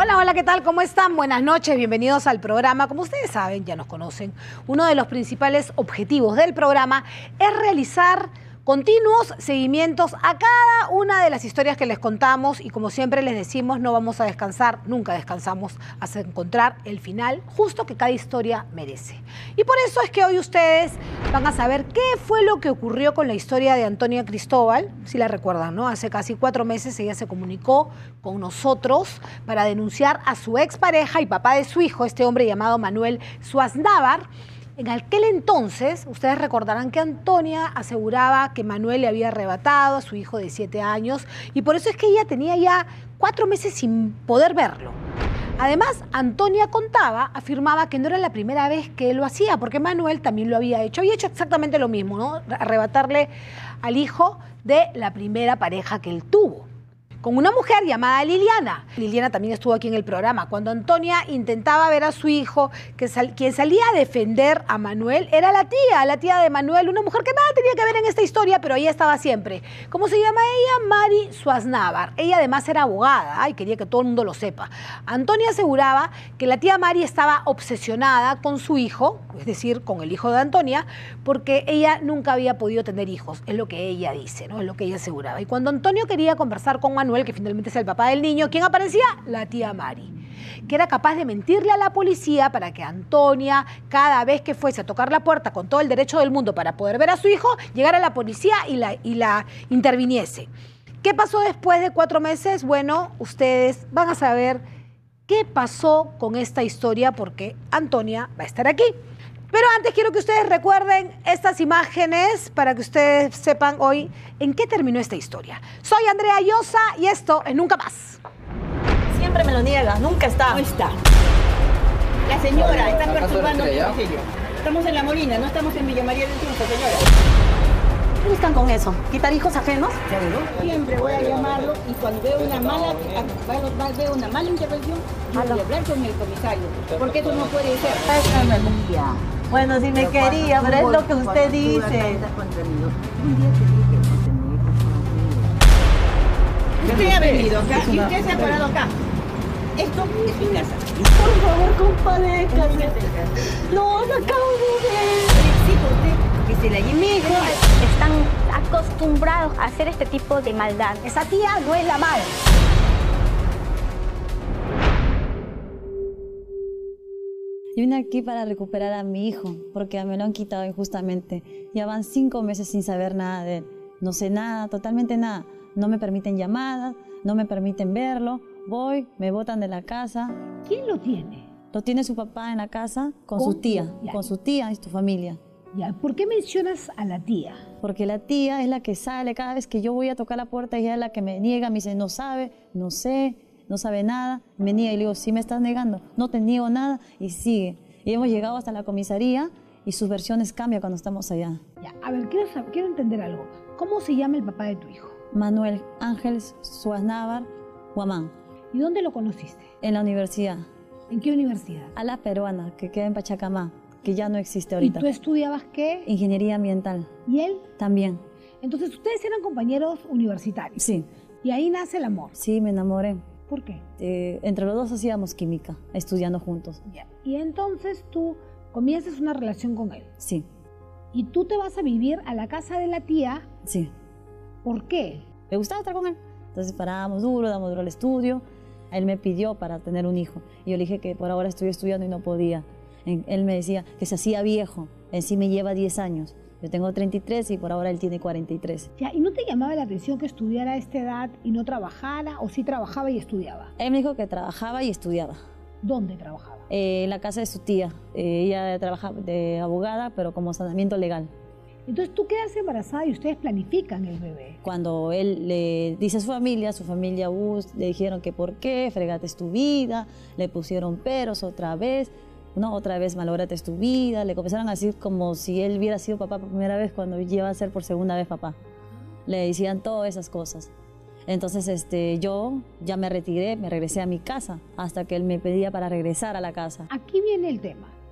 Hola, hola, ¿qué tal? ¿Cómo están? Buenas noches, bienvenidos al programa. Como ustedes saben, ya nos conocen, uno de los principales objetivos del programa es realizar continuos seguimientos a cada una de las historias que les contamos y como siempre les decimos, no vamos a descansar, nunca descansamos hasta encontrar el final justo que cada historia merece. Y por eso es que hoy ustedes van a saber qué fue lo que ocurrió con la historia de Antonia Cristóbal, si la recuerdan, ¿no? Hace casi 4 meses ella se comunicó con nosotros para denunciar a su expareja y papá de su hijo, este hombre llamado Manuel Suaznavar. En aquel entonces, ustedes recordarán que Antonia aseguraba que Manuel le había arrebatado a su hijo de 7 años y por eso es que ella tenía ya 4 meses sin poder verlo. Además, Antonia afirmaba que no era la primera vez que él lo hacía, porque Manuel también lo había hecho exactamente lo mismo, ¿no? Arrebatarle al hijo de la primera pareja que él tuvo, con una mujer llamada Liliana. Liliana también estuvo aquí en el programa. Cuando Antonia intentaba ver a su hijo, quien salía a defender a Manuel era la tía de Manuel, una mujer que nada tenía que ver en esta historia, pero ella estaba siempre. ¿Cómo se llama ella? Mari Suaznavar. Ella además era abogada y quería que todo el mundo lo sepa. Antonia aseguraba que la tía Mari estaba obsesionada con su hijo, es decir, con el hijo de Antonia, porque ella nunca había podido tener hijos, es lo que ella dice, ¿no? Es lo que ella aseguraba. Y cuando Antonio quería conversar con Manuel, que finalmente es el papá del niño, ¿quién aparecía? La tía Mari, que era capaz de mentirle a la policía para que Antonia, cada vez que fuese a tocar la puerta con todo el derecho del mundo para poder ver a su hijo, llegara a la policía y la interviniese. ¿Qué pasó después de 4 meses? Bueno, ustedes van a saber qué pasó con esta historia porque Antonia va a estar aquí. Pero antes quiero que ustedes recuerden estas imágenes para que ustedes sepan hoy en qué terminó esta historia. Soy Andrea Llosa y esto es Nunca Más. Siempre me lo niega, nunca está. No está. La señora está perturbando mi domicilio. Estamos en La Molina, no estamos en Villa María del Triunfo, señora. ¿Qué buscan con eso? ¿Quitar hijos ajenos? ¿Seguro? Siempre voy a llamarlo y cuando veo una mala intervención, yo voy a hablar con el comisario. Porque eso no puede ser. Bueno, si me quería, pero es lo que usted dice. Usted ha venido acá y usted se ha parado acá. Esto es mi casa. Por favor, compadécase. No, lo acabo de ver. Exijo a usted que se la lleve. Mi hijo están acostumbrados a hacer este tipo de maldad. Esa tía no es la madre. Yo vine aquí para recuperar a mi hijo, porque me lo han quitado injustamente. Ya van 5 meses sin saber nada de él. No sé nada, totalmente nada. No me permiten llamadas, no me permiten verlo. Voy, me botan de la casa. ¿Quién lo tiene? Lo tiene su papá en la casa con su tía y su familia. Ya, ¿por qué mencionas a la tía? Porque la tía es la que sale cada vez que yo voy a tocar la puerta, ella es la que me niega, me dice, no sabe, no sé, no sabe nada. Me niega y le digo, sí me estás negando, no te niego nada, y sigue. Y hemos llegado hasta la comisaría y sus versiones cambian cuando estamos allá. Ya, a ver, quiero entender algo. ¿Cómo se llama el papá de tu hijo? Manuel Ángel Suaznavar Guamán. ¿Y dónde lo conociste? En la universidad. ¿En qué universidad? A la peruana, que queda en Pachacamá, que ya no existe ahorita. ¿Y tú estudiabas qué? Ingeniería ambiental. ¿Y él? También. Entonces, ustedes eran compañeros universitarios. Sí. Y ahí nace el amor. Sí, me enamoré. ¿Por qué? Entre los dos hacíamos química, estudiando juntos. Ya. Y entonces tú comienzas una relación con él. Sí. Y tú te vas a vivir a la casa de la tía. Sí. ¿Por qué? Me gustaba estar con él. Entonces parábamos duro, damos duro al estudio. Él me pidió para tener un hijo. Y yo le dije que por ahora estoy estudiando y no podía. Él me decía que se hacía viejo. Él sí me lleva 10 años. Yo tengo 33 y por ahora él tiene 43. Ya, ¿y no te llamaba la atención que estudiara a esta edad y no trabajara? ¿O sí trabajaba y estudiaba? Él me dijo que trabajaba y estudiaba. ¿Dónde trabajaba? En la casa de su tía. Ella trabaja de abogada, pero como saneamiento legal. Entonces tú quedas embarazada y ustedes planifican el bebé. Cuando él le dice a su familia le dijeron que por qué, fregates tu vida, le pusieron peros otra vez, no, otra vez malogrates tu vida, le comenzaron a decir como si él hubiera sido papá por primera vez cuando lleva a ser por segunda vez papá. Le decían todas esas cosas. Entonces yo ya me retiré, me regresé a mi casa hasta que él me pedía para regresar a la casa. Aquí viene el tema.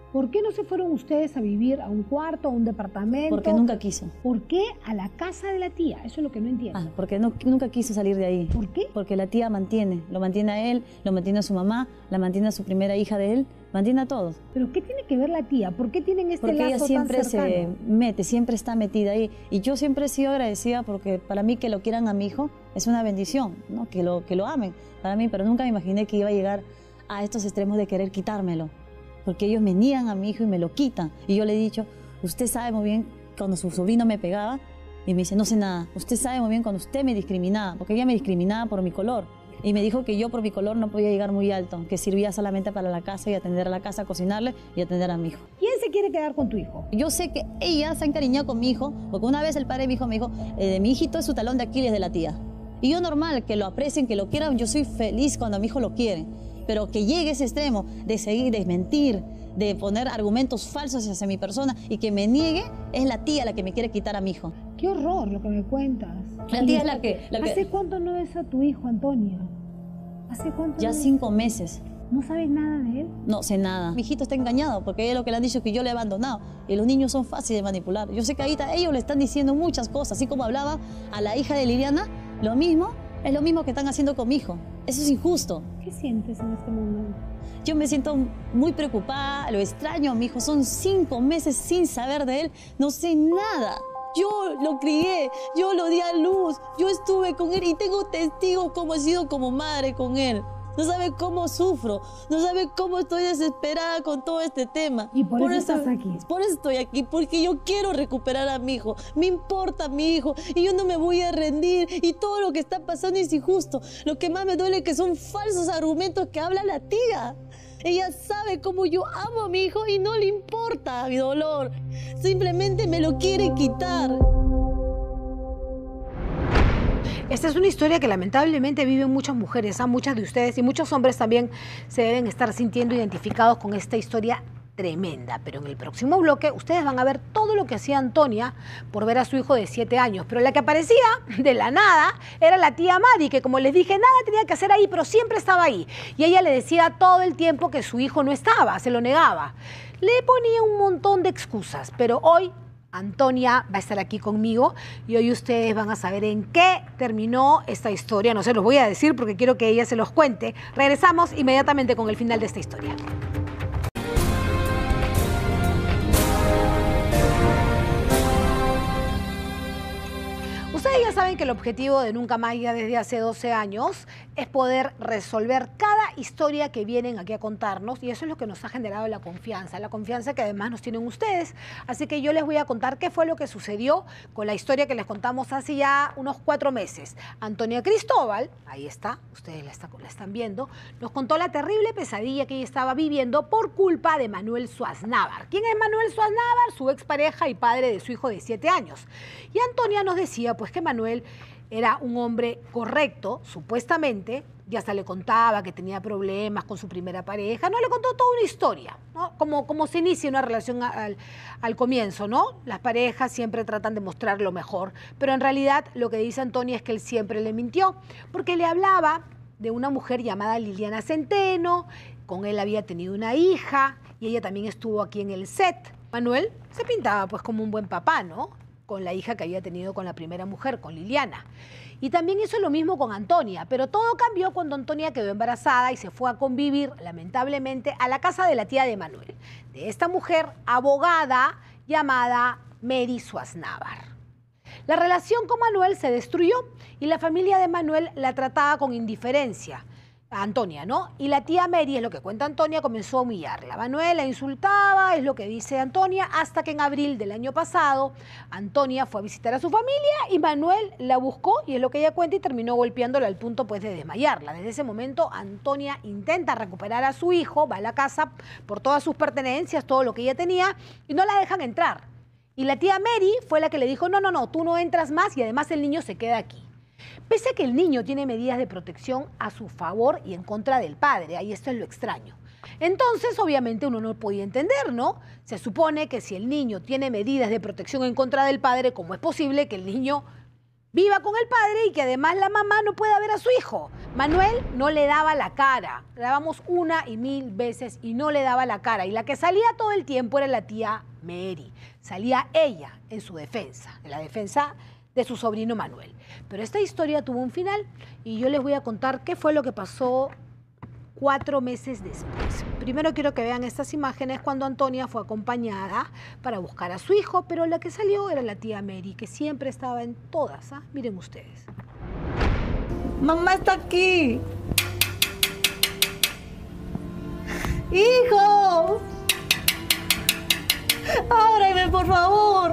¿Por qué no se fueron ustedes a vivir a un cuarto, a un departamento? Porque nunca quiso. ¿Por qué a la casa de la tía? Eso es lo que no entiendo. Porque nunca quiso salir de ahí. ¿Por qué? Porque la tía lo mantiene a él, lo mantiene a su mamá, la mantiene a su primera hija de él, mantiene a todos. ¿Pero qué tiene que ver la tía? ¿Por qué tienen este Porque lazo ella siempre tan cercano? se mete, siempre está metida ahí. Y yo siempre he sido agradecida porque para mí que lo quieran a mi hijo es una bendición, ¿no? Que lo amen para mí, pero nunca me imaginé que iba a llegar a estos extremos de querer quitármelo. Porque ellos me niegan a mi hijo y me lo quitan. Y yo le he dicho, usted sabe muy bien cuando su sobrino me pegaba, y me dice, no sé nada. Usted sabe muy bien cuando usted me discriminaba, porque ella me discriminaba por mi color. Y me dijo que yo por mi color no podía llegar muy alto, que servía solamente para la casa y atender a la casa, cocinarle y atender a mi hijo. ¿Quién se quiere quedar con tu hijo? Yo sé que ella se ha encariñado con mi hijo, porque una vez el padre de mi hijo me dijo, mi hijito es su talón de Aquiles de la tía. Y yo normal, que lo aprecien, que lo quieran, yo soy feliz cuando a mi hijo lo quieren. Pero que llegue ese extremo de seguir, de mentir, de poner argumentos falsos hacia mi persona y que me niegue, es la tía la que me quiere quitar a mi hijo. Qué horror lo que me cuentas. La tía es la que... ¿Hace cuánto no ves a tu hijo, Antonia? ¿Hace cuánto? Ya 5 meses. ¿No sabes nada de él? No sé nada. Mi hijito está engañado porque ella lo que le han dicho es que yo le he abandonado. Y los niños son fáciles de manipular. Yo sé que ahorita ellos le están diciendo muchas cosas. Así como hablaba a la hija de Liliana, lo mismo es lo mismo que están haciendo con mi hijo. Eso es injusto. ¿Qué sientes en este momento? Yo me siento muy preocupada, lo extraño a mi hijo. Son 5 meses sin saber de él. No sé nada. Yo lo crié, yo lo di a luz, yo estuve con él y tengo testigos cómo he sido como madre con él. No sabe cómo sufro, no sabe cómo estoy desesperada con todo este tema. Y por eso estás aquí. Por eso estoy aquí, porque yo quiero recuperar a mi hijo. Me importa mi hijo y yo no me voy a rendir. Y todo lo que está pasando es injusto. Lo que más me duele es que son falsos argumentos que habla la tía. Ella sabe cómo yo amo a mi hijo y no le importa mi dolor. Simplemente me lo quiere quitar. Esta es una historia que lamentablemente viven muchas mujeres, muchas de ustedes y muchos hombres también se deben estar sintiendo identificados con esta historia tremenda. Pero en el próximo bloque ustedes van a ver todo lo que hacía Antonia por ver a su hijo de 7 años. Pero la que aparecía de la nada era la tía Mari, que como les dije, nada tenía que hacer ahí, pero siempre estaba ahí. Y ella le decía todo el tiempo que su hijo no estaba, se lo negaba. Le ponía un montón de excusas, pero hoy Antonia va a estar aquí conmigo y hoy ustedes van a saber en qué terminó esta historia. No se los voy a decir porque quiero que ella se los cuente. Regresamos inmediatamente con el final de esta historia. Ustedes ya saben que el objetivo de Nunca Más ya desde hace 12 años es poder resolver cada historia que vienen aquí a contarnos y eso es lo que nos ha generado la confianza que además nos tienen ustedes. Así que yo les voy a contar qué fue lo que sucedió con la historia que les contamos hace ya unos 4 meses. Antonia Cristóbal, ahí está, ustedes la están viendo, nos contó la terrible pesadilla que ella estaba viviendo por culpa de Manuel Suaznavar. ¿Quién es Manuel Suaznavar? Su expareja y padre de su hijo de 7 años. Y Antonia nos decía pues que Manuel era un hombre correcto, supuestamente, y hasta le contaba que tenía problemas con su primera pareja, ¿no? Le contó toda una historia, ¿no? Como se inicia una relación al comienzo, ¿no? Las parejas siempre tratan de mostrar lo mejor, pero en realidad lo que dice Antonia es que él siempre le mintió, porque le hablaba de una mujer llamada Liliana Centeno, con él había tenido una hija, y ella también estuvo aquí en el set. Manuel se pintaba pues como un buen papá, ¿no? Con la hija que había tenido con la primera mujer, con Liliana. Y también hizo lo mismo con Antonia, pero todo cambió cuando Antonia quedó embarazada y se fue a convivir, lamentablemente, a la casa de la tía de Manuel, de esta mujer abogada llamada Mary Suaznavar. La relación con Manuel se destruyó y la familia de Manuel la trataba con indiferencia. A Antonia, ¿no? Y la tía Mary, es lo que cuenta Antonia, comenzó a humillarla. Manuel la insultaba, es lo que dice Antonia, hasta que en abril del año pasado, Antonia fue a visitar a su familia y Manuel la buscó, y es lo que ella cuenta, y terminó golpeándola al punto pues de desmayarla. Desde ese momento, Antonia intenta recuperar a su hijo, va a la casa por todas sus pertenencias, todo lo que ella tenía, y no la dejan entrar. Y la tía Mary fue la que le dijo, no, tú no entras más y además el niño se queda aquí. Pese a que el niño tiene medidas de protección a su favor y en contra del padre, ahí esto es lo extraño. Entonces, obviamente, uno no podía entender, ¿no? Se supone que si el niño tiene medidas de protección en contra del padre, ¿cómo es posible que el niño viva con el padre y que además la mamá no pueda ver a su hijo? Manuel no le daba la cara. Grabamos una y mil veces y no le daba la cara. Y la que salía todo el tiempo era la tía Mary. Salía ella en su defensa, en la defensa de su sobrino Manuel. Pero esta historia tuvo un final y yo les voy a contar qué fue lo que pasó 4 meses después. Primero quiero que vean estas imágenes cuando Antonia fue acompañada para buscar a su hijo, pero la que salió era la tía Mary, que siempre estaba en todas. Miren ustedes. Mamá está aquí. ¡Hijo! ¡Ábreme, por favor!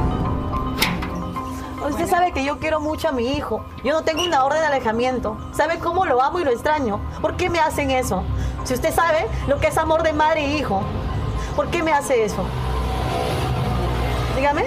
Usted sabe que yo quiero mucho a mi hijo. Yo no tengo una orden de alejamiento. ¿Sabe cómo lo amo y lo extraño? ¿Por qué me hacen eso? Si usted sabe lo que es amor de madre e hijo, ¿por qué me hace eso? Dígame.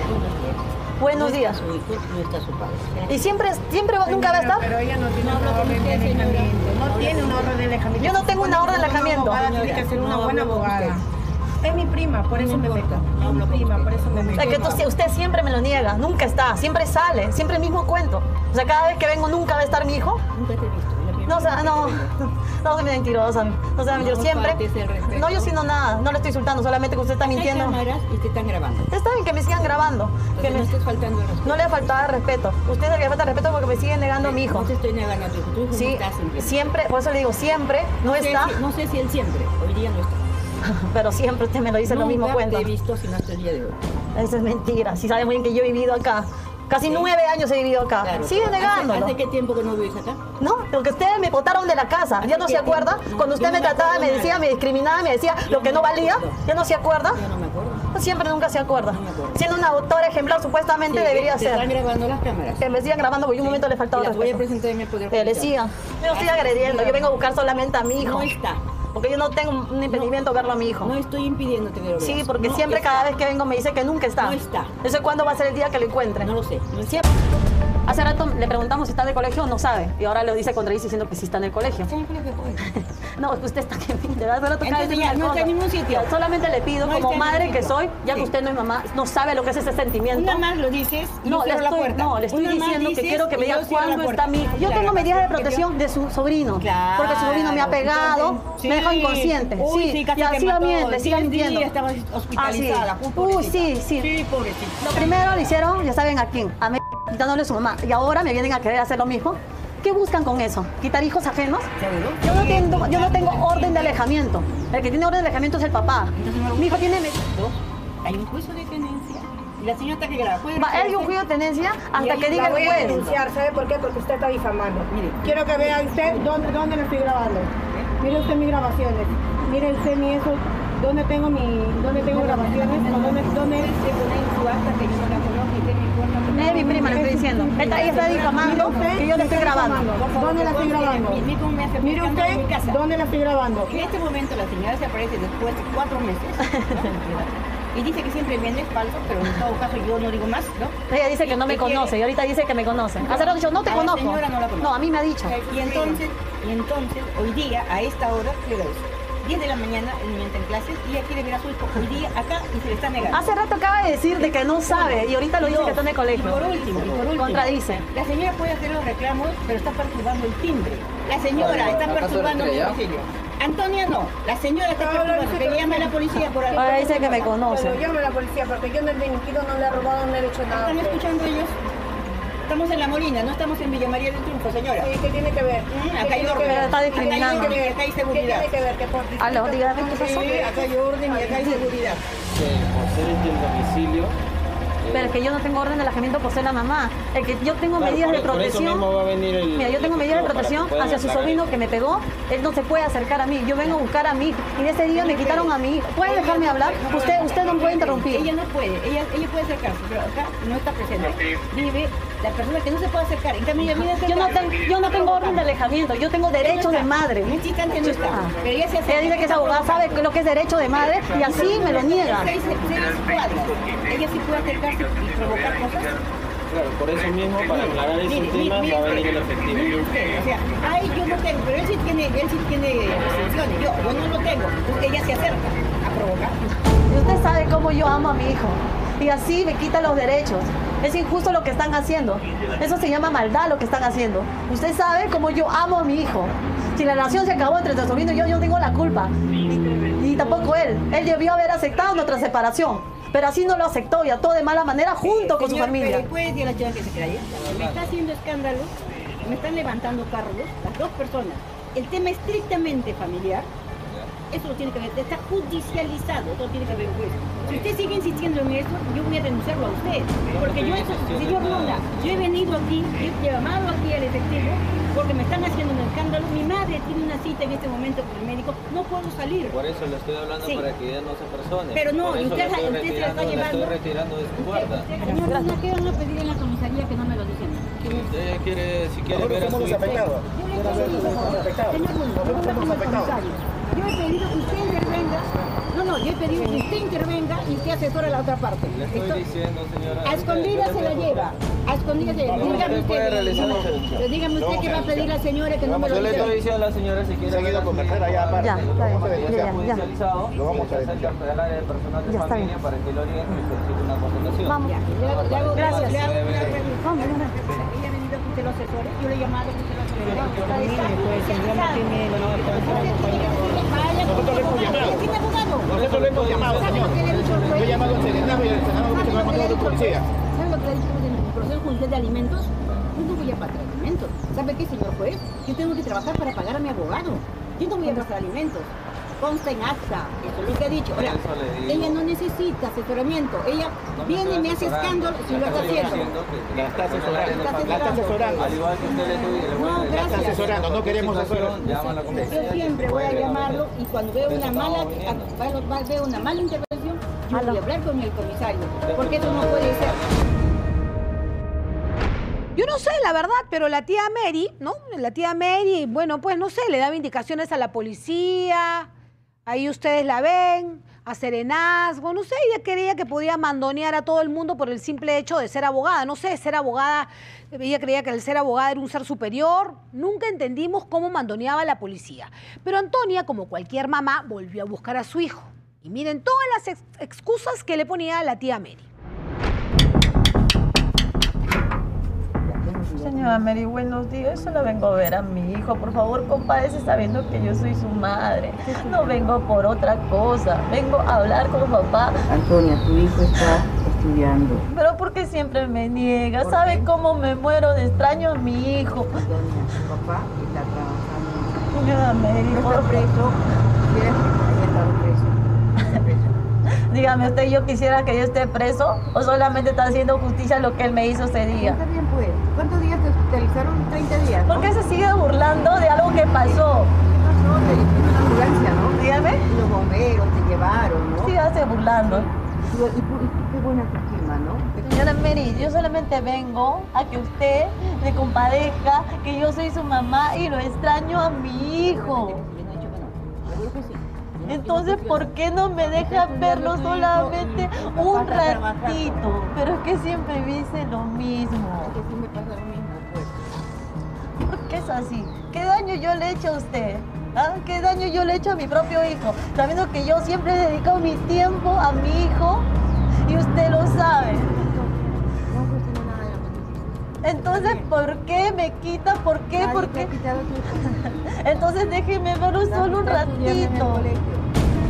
Buenos días. Su hijo, no está su padre. ¿Y siempre nunca va a estar? Pero ella no tiene una orden de alejamiento. No tiene una orden de alejamiento. Yo no tengo una orden de alejamiento. Tiene que ser una buena abogada. Es mi prima, por eso me meto. Es mi prima, por eso me meto. Es que usted siempre me lo niega, nunca está, siempre sale, siempre el mismo cuento. O sea, cada vez que vengo nunca va a estar mi hijo. Nunca te he visto. No, o sea, no soy mentirosa, no sea mentirosa, siempre. No, yo sí no nada, no le estoy insultando, solamente que usted está mintiendo. Hay cámaras y te están grabando. Está bien que me sigan grabando. Que No estés faltando el respeto. No le ha faltado el respeto. Usted es el que falta el respeto porque me sigue negando a mi hijo. No te estoy negando a tu hijo, tu hijo Sí, no está siempre. siempre, por eso le digo, siempre no sé está, no sé si él siempre, hoy día no está. pero siempre usted me lo dice lo mismo cuento. Nunca te he visto sino hasta el día de hoy. Eso es mentira, si sabe muy bien que yo he vivido acá. Casi 9 años he vivido acá. Claro, Sigue pero negándolo. ¿Hace qué tiempo que no vives acá? No, porque ustedes me botaron de la casa. ¿Ya no se acuerda? Cuando usted me trataba, me decía, me discriminaba, me decía lo que no valía. ¿Ya no se acuerda? Yo no me acuerdo. Siempre nunca se acuerda. No me acuerdo. Siendo una autora ejemplar, supuestamente debería Te están ser. grabando las cámaras. Que me sigan grabando porque en un momento le faltaba Y las voy a respeto. presentar en el Poder Que le Judicial. sigan. Yo no estoy agrediendo, yo vengo a buscar solamente a mi hijo. No está. Porque yo no tengo un impedimento verlo a mi hijo. No estoy impidiéndote que lo veas. Sí, porque No siempre está. cada vez que vengo me dice que nunca está. No está. Eso es cuándo va a ser el día que lo encuentre. No lo sé. No está. Siempre. Hace rato le preguntamos si está en el colegio, no sabe. Y ahora lo dice contradice diciendo que sí está en el colegio. No, es que usted está que de verdad no toca Entonces decir ya una no está cosa. en ningún sitio. Solamente le pido No como está en madre ningún que sitio. soy, ya que Sí. usted no es mamá, no sabe lo que es ese sentimiento. Una más lo dices y No, yo le cierro la estoy, puerta. no, le estoy Una más diciendo que dices quiero que me y yo diga cierro la cuándo puerta. está mi hijo. Yo Claro, tengo medidas de porque protección de su sobrino, Claro. porque su sobrino me ha pegado, Entonces, me dejó sí. inconsciente. Uy, sí, casi y te así mató. miente, siga 10 mintiendo. días estabas hospitalizada. Uy, pobrecita. sí, sí. Sí, pobrecita. Lo primero lo hicieron, ya saben a quién, a mí, quitándole a su mamá. Y ahora me vienen a querer hacer lo mismo. ¿Qué buscan con eso? ¿Quitar hijos ajenos? ¿Seguro? Yo no tengo orden de alejamiento. El que tiene orden de alejamiento es el papá. Mi hijo tiene... Hay un juicio de tenencia. Y la señora está que graba. Hay un juicio de tenencia hasta que diga el voy a juez. denunciar, ¿sabe por qué? Porque usted está difamando. Mire. Quiero que vea usted dónde lo estoy grabando. Mire usted mis grabaciones. Mire usted mi eso, dónde tengo grabaciones, o dónde se pone en su acta que yo no la conozco y que me importa. Es mi prima, le estoy diciendo. Ella está difamando que yo le estoy grabando. ¿Dónde la estoy grabando? Mire cómo me hace Mire escándalo en mi usted casa. dónde la estoy grabando. En este momento la señora se aparece después de 4 meses, ¿no? Y dice que siempre viene es falso, pero en todo caso yo no digo más, ¿no? Ella dice que no me conoce y ahorita dice que me conoce. Hace rato dicho, no te A la conozco. señora no la conozco. No, a mí me ha dicho. Y entonces, hoy día, a esta hora, ¿qué hora es? 10 de la mañana, el niño entra en clases y ella quiere ver a su hijo hoy día acá y se le está negando. Hace rato acaba de decir de que no sabe y ahorita lo dice que está en el colegio. Y por último, Contradice. la señora puede hacer los reclamos, pero está perturbando el timbre. La señora está perturbando el domicilio. Antonia no, la señora está perturbando, que le llame a la policía por algo. Ahora dice que me conoce. Pero llame a la policía porque yo no he delinquido, no le he robado, no le he hecho nada. ¿Están escuchando ellos? Estamos en La Molina, no estamos en Villa María del Triunfo, señora. Sí, ¿qué tiene que ver? Acá hay orden. Está discriminando. Acá hay seguridad. ¿Qué tiene que ver? ¿Qué por Aló, dígame qué pasó. Sí, acá hay orden y acá hay seguridad. Por ser el domicilio. Pero es que yo no tengo orden de alejamiento por ser la mamá. El que yo tengo Claro, medidas de por eso protección. mismo va a venir el- Mira, yo tengo medidas de para que protección puedan hacia su aclarar sobrino eso. que me pegó. Él no se puede acercar a mí. Yo vengo a buscar a mi hijo. Y de ese día me quitaron a mi hijo. ¿Puede dejarme hablar? Usted no puede interrumpir. Ella no puede, ella puede acercarse, pero acá no está presente. Vive la persona que no se puede acercar. En cambio, ella viene a Yo no tengo orden de alejamiento. Yo tengo derecho de madre. En este instante no está. Pero ella se acerca. Ella dice que es abogada, sabe lo que es derecho de madre y así me lo niega. 6 cuadras. Ella sí puede acercarse y provocar cosas. Claro, por eso mismo, para aclarar ese tema, va a venir el efectivo. Mire usted, o sea, ay, yo no tengo, pero él sí tiene restricciones, yo no lo tengo. Entonces ella se acerca a provocar. Y usted sabe cómo yo amo a mi hijo. Y así me quita los derechos. Es injusto lo que están haciendo. Eso se llama maldad lo que están haciendo. Usted sabe cómo yo amo a mi hijo. Si la relación se acabó entre nuestro sobrino y yo tengo la culpa. Y tampoco él. Él debió haber aceptado nuestra separación. Pero así no lo aceptó y actuó de mala manera junto con su familia. Pero puede decir a la chica que se calla. Me está haciendo escándalo, me están levantando cargos, las dos personas. El tema estrictamente familiar, eso lo tiene que ver, está judicializado, todo tiene que ver con eso. Si usted sigue insistiendo en eso, yo voy a denunciarlo a usted. Porque yo, señor Luna, yo he venido aquí, yo he llamado aquí al efectivo, porque me están haciendo un escándalo. Mi madre tiene una cita en este momento con el médico, no puedo salir. Por eso le estoy hablando para que ella no se persone. Pero no, por eso usted se la está llevando. La estoy retirando de su guarda. Señor Luna, ¿qué van a pedir en la comisaría que no me lo dicen? Usted quiere, si quiere ver a su hijo. Yo he pedido que usted intervenga. No, yo he pedido que usted intervenga y usted asesore a la otra parte. Le estoy diciendo, señora. A escondidas se la lleva. A escondidas se la lleva. Dígame usted qué va a pedir la señora que no me lo Yo le dice. estoy diciendo a la señora si quiere ver a su hijo. Ya, está bien. Ya judicializado. Lo vamos a acercar al área de personal de familia para que lo oriente y solicite una constatación. Vamos. Gracias. Le hago una pregunta. Ella ha venido que usted lo asesore. Yo le he llamado que usted lo asesore. Nosotros le hemos llamado. Nosotros le hemos llamado, señor. Yo he llamado al Senado y el Senado me ha dicho que va a mandar a la policía. ¿Sabe lo que ha dicho en el proceso judicial de alimentos? Yo no voy a pagar alimentos. ¿Sabe qué, señor juez? Yo tengo que trabajar para pagar a mi abogado. Yo no voy a pagar alimentos. Consta en acta, eso es lo que ha dicho. Ahora, ella no necesita asesoramiento. Ella viene y me hace escándalo si lo está haciendo. La está asesorando. Al igual que usted le estoy No, La está gracias. asesorando, no queremos asesorar. llama a la Yo comisaría. siempre voy a llamarlo y cuando veo una mala intervención, yo voy a hablar con el comisario, porque eso no puede ser. Yo no sé, la verdad, pero la tía Mary, ¿no? La tía Mary, bueno, pues no sé, le daba indicaciones a la policía, ahí ustedes la ven, a serenazgo, no sé, ella creía que podía mandonear a todo el mundo por el simple hecho de ser abogada, no sé, ser abogada, ella creía que el ser abogada era un ser superior, nunca entendimos cómo mandoneaba a la policía. Pero Antonia, como cualquier mamá, volvió a buscar a su hijo. Y miren todas las excusas que le ponía a la tía Mary. Señora Mary, buenos días. Yo solo vengo a ver a mi hijo. Por favor, compadece sabiendo que yo soy su madre. No vengo por otra cosa. Vengo a hablar con papá. Antonia, tu hijo está estudiando. Pero porque siempre me niega. ¿Sabe cómo me muero de extraño a mi hijo? Antonia, tu papá está trabajando. Señora Mary, No por está favor. preso. ¿Quieres que haya estado preso? Está preso. Dígame usted, ¿yo quisiera que yo esté preso? ¿O solamente está haciendo justicia lo que él me hizo ese día? Está bien, pues. ¿Cuántos días te hospitalizaron? 30 días. ¿no? ¿Por qué se sigue burlando de algo que pasó? No, te hicieron una ambulancia, ¿no? Dígame. Y los bomberos te llevaron, ¿no? Sígase burlando. Y qué buena autoestima, ¿no? Señora Mary, yo solamente vengo a que usted me compadezca, que yo soy su mamá y lo extraño a mi hijo. Yo no he dicho que no. Seguro que sí. Entonces, ¿por qué no me deja verlo solamente un ratito? Pero es que siempre me dice lo mismo. Que sí me pasa lo mismo, pues. ¿Por qué es así? ¿Qué daño yo le he hecho a usted? ¿Ah? ¿Qué daño yo le he hecho a mi propio hijo? Sabiendo que yo siempre he dedicado mi tiempo a mi hijo y usted lo sabe. No cuestiono nada de lo que dices. Entonces, ¿por qué me quita? ¿Por qué? Nadie ¿Por te ha qué? quitado tu hijo. Entonces déjeme verlo solo un Está estudiando en el ratito. colegio.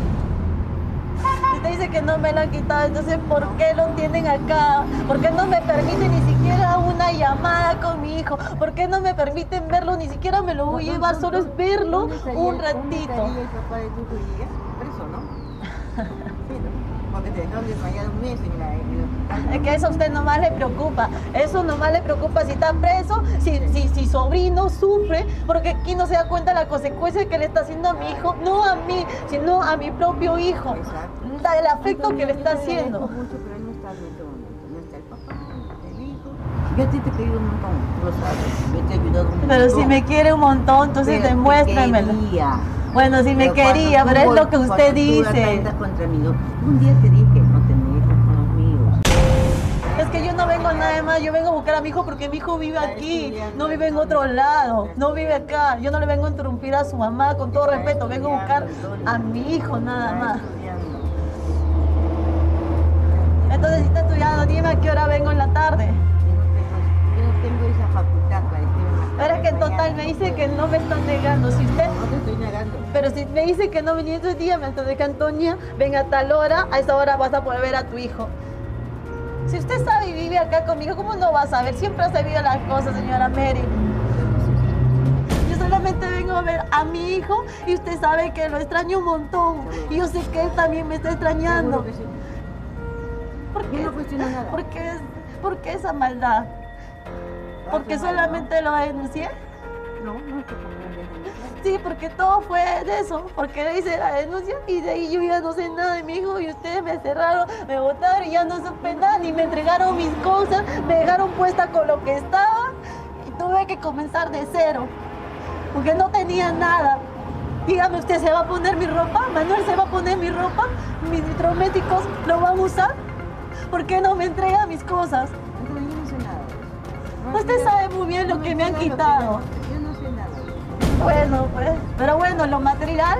Usted dice que no me lo han quitado, entonces ¿por qué lo tienen acá? ¿Por qué no me permiten ni siquiera una llamada con mi hijo? ¿Por qué no me permiten verlo? Ni siquiera me lo voy a llevar, solo es verlo ¿Dónde estaría- un ¿Dónde ratito. estaría el papá de tu hijo hoy día? Preso, ¿no? Sí, ¿no? Porque te dejaron desmayado un mes en el hospital. Es que eso a usted nomás le preocupa. Eso nomás le preocupa si está preso, si sobrino sufre, porque aquí no se da cuenta la consecuencia que le está haciendo a mi hijo, no a mí, sino a mi propio hijo. Exacto. El afecto que le está Yo te agradezco haciendo. mucho, pero él no está en este momento. No está el papá, no está el hijo. Yo a ti te he pedido un montón, tú lo sabes. Yo te he ayudado un montón. Pero si me quiere un montón, entonces Pero te demuéstramelo. quería. Bueno, si me quería, pero es lo que usted dice. Contra mí, ¿no? Un día te dije, no te metas con los míos. Es que yo no vengo a nada más, yo vengo a buscar a mi hijo porque mi hijo vive aquí, no vive en otro lado, no vive acá. Yo no le vengo a interrumpir a su mamá, con todo respeto, vengo a buscar a mi hijo nada más. Entonces, si está estudiando, dime a qué hora vengo en la tarde. Yo no tengo esa facultad para escribir. Pero es que en total me dice que no me están negando. Si usted... No te estoy negando. Pero si me dice que no venía ese día, me entonces que Antonia, ven a tal hora, a esa hora vas a poder ver a tu hijo. Si usted sabe y vive acá conmigo, ¿cómo no va a saber? Siempre ha sabido las cosas, señora Mary. Yo solamente vengo a ver a mi hijo y usted sabe que lo extraño un montón. Y yo sé que él también me está extrañando. Seguro que sí. ¿Por qué? Yo no cuestiono nada. ¿Por qué esa maldad? ¿Porque solamente lo denuncié? No, no es que pongan denuncia. Sí, porque todo fue de eso, porque le hice la denuncia y de ahí yo ya no sé nada de mi hijo y ustedes me cerraron, me botaron y ya no supe nada, ni me entregaron mis cosas, me dejaron puesta con lo que estaba y tuve que comenzar de cero, porque no tenía nada. Dígame, ¿usted se va a poner mi ropa? ¿Manuel se va a poner mi ropa? ¿Mis electrodomésticos lo van a usar? ¿Por qué no me entrega mis cosas? Entonces yo no sé nada. Usted sabe muy bien lo que me han quitado. Yo no sé nada. Bueno, pues, pero bueno, lo material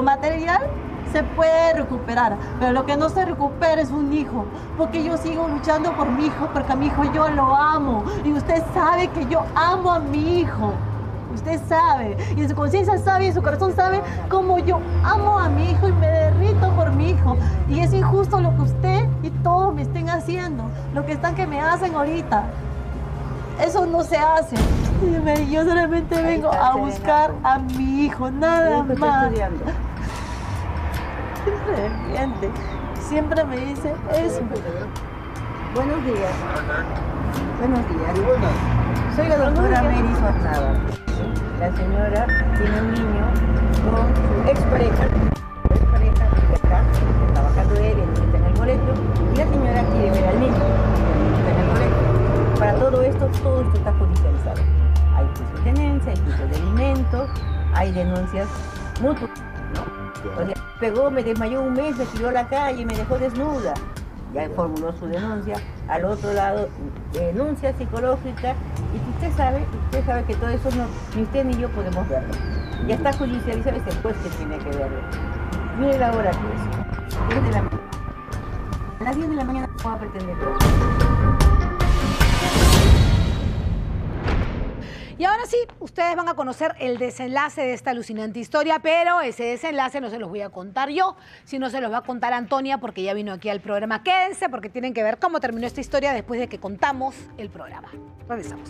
se puede recuperar, pero lo que no se recupera es un hijo, porque yo sigo luchando por mi hijo, porque a mi hijo yo lo amo, y usted sabe que yo amo a mi hijo, usted sabe, y en su conciencia sabe, y en su corazón sabe cómo yo amo a mi hijo y me derrito por mi hijo, y es injusto lo que usted y todos me estén haciendo, lo que están que me hacen ahorita. Eso no se hace. Yo solamente vengo a buscar a mi hijo, nada Está más. estudiando. Siempre me miente, siempre me dice eso. Buenos días. Buenos días. Soy la doctora Mary Sornada. La señora tiene un niño con su expareja. Su expareja que está trabajando él, el niño está en el colegio, y la señora quiere ver al niño, el niño está en el colegio. Para todo esto está judicializado. Hay juicios de tenencia, hay juicios de alimentos, hay denuncias mutuas, ¿no? O sea, pegó, me desmayó un mes, me tiró a la calle, me dejó desnuda. Ya formuló su denuncia. Al otro lado, denuncia psicológica. Y usted sabe que todo eso ni usted ni yo podemos verlo. Ya está judicializado, es el juez que tiene que verlo. Mire la hora que es. 10 de la mañana. A las 10 de la mañana no va a pretender todo. Y ahora sí, ustedes van a conocer el desenlace de esta alucinante historia, pero ese desenlace no se los voy a contar yo, sino se los va a contar Antonia, porque ya vino aquí al programa. Quédense, porque tienen que ver cómo terminó esta historia después de que contamos el programa. Regresamos.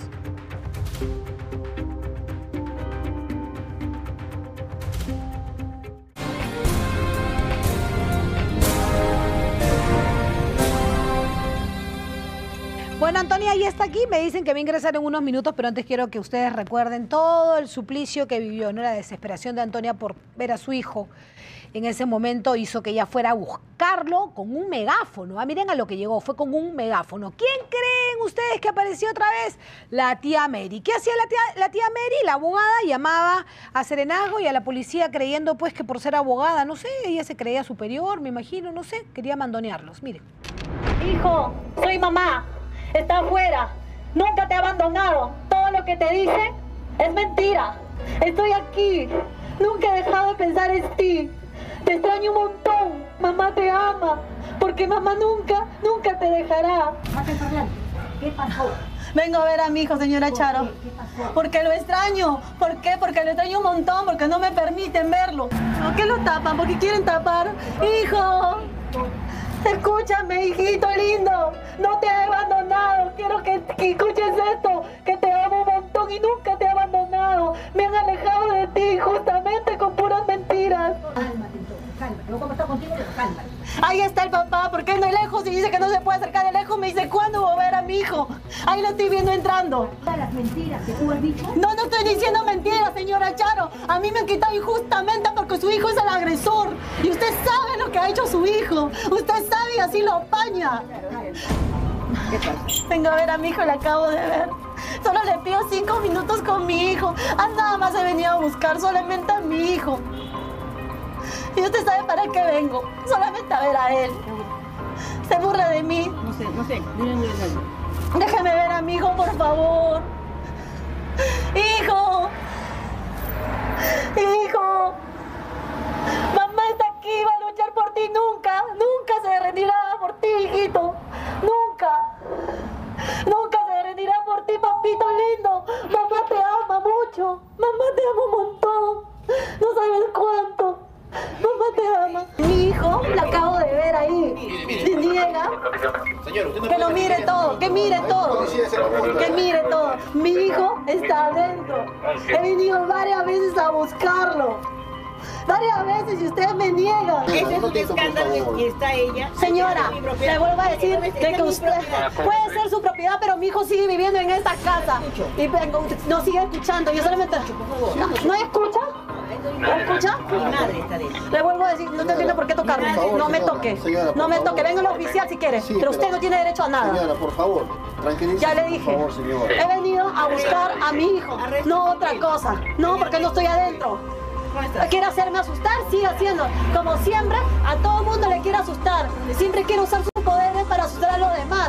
Bueno, Antonia ya está aquí, me dicen que va a ingresar en unos minutos, pero antes quiero que ustedes recuerden todo el suplicio que vivió, ¿no? La desesperación de Antonia por ver a su hijo. En ese momento hizo que ella fuera a buscarlo con un megáfono. Miren a lo que llegó, fue con un megáfono. ¿Quién creen ustedes que apareció otra vez? La tía Mary. ¿Qué hacía la tía Mary? La abogada llamaba a Serenazgo y a la policía creyendo pues que por ser abogada, no sé, ella se creía superior, me imagino, no sé, quería mandonearlos. Miren. Hijo, soy mamá. Está afuera, nunca te he abandonado. Todo lo que te dice es mentira. Estoy aquí, nunca he dejado de pensar en ti. Te extraño un montón, mamá te ama, porque mamá nunca te dejará. ¿Qué pasó? Vengo a ver a mi hijo, señora Charo. ¿Qué pasó? Porque lo extraño. ¿Por qué? Porque lo extraño un montón, porque no me permiten verlo. ¿Por qué lo tapan? Porque quieren tapar. ¡Hijo! Escúchame, hijito lindo. No te he abandonado. Quiero que escuches esto, que te amo un montón y nunca te he abandonado. Me han alejado de ti justamente con puras mentiras. Cálmate entonces, cálmate. Yo como estoy contigo, pero cálmate. Ahí está el papá, ¿por qué no es lejos? Y dice que no se puede acercar de lejos. Me dice, ¿cuándo voy a ver a mi hijo? Ahí lo estoy viendo entrando. Todas las mentiras que tú has dicho. No estoy diciendo mentiras, señora Charo. A mí me han quitado injustamente porque su hijo es el agresor. Y usted sabe lo que ha hecho su hijo. Usted sabe y así lo apaña. ¿Qué pasa? Vengo a ver a mi hijo, le acabo de ver. Solo le pido 5 minutos con mi hijo. Nada más he venido a buscar solamente a mi hijo. Y usted sabe para qué vengo. Solamente a ver a él. Se burla de mí. No sé. Dime. Déjeme ver a mi hijo, por favor. ¡Hijo! ¡Hijo! Mamá está aquí, va a luchar por ti. Nunca se rendirá por ti, hijito. Mamá, te amo un montón. No sabes cuánto. Mamá, te ama. Mi hijo, la acabo de ver ahí. Se niega. Que lo mire todo, que mire todo. Que mire todo. Mi hijo está adentro. He venido varias veces a buscarlo. Varias veces y usted me niega. Ese es un escándalo y está ella. Señora, le vuelvo a decir de que usted puede ser su propiedad, pero mi hijo sigue viviendo en esta casa. Y no sigue escuchando. Yo solamente... ¿No escucha? ¿No escucha? Mi madre está dentro. Le vuelvo a decir, no te entiendo por qué tocarme. No me toque. No me toque. Venga el oficial si quiere. Pero usted no tiene derecho a nada. Señora, por favor, tranquilícese. Ya le dije. Por favor, señora. He venido a buscar a mi hijo. No otra cosa. No, porque no estoy adentro. Quiere hacerme asustar, sigue haciendo. Como siempre, a todo el mundo le quiere asustar. Siempre quiere usar sus poderes para asustar a los demás.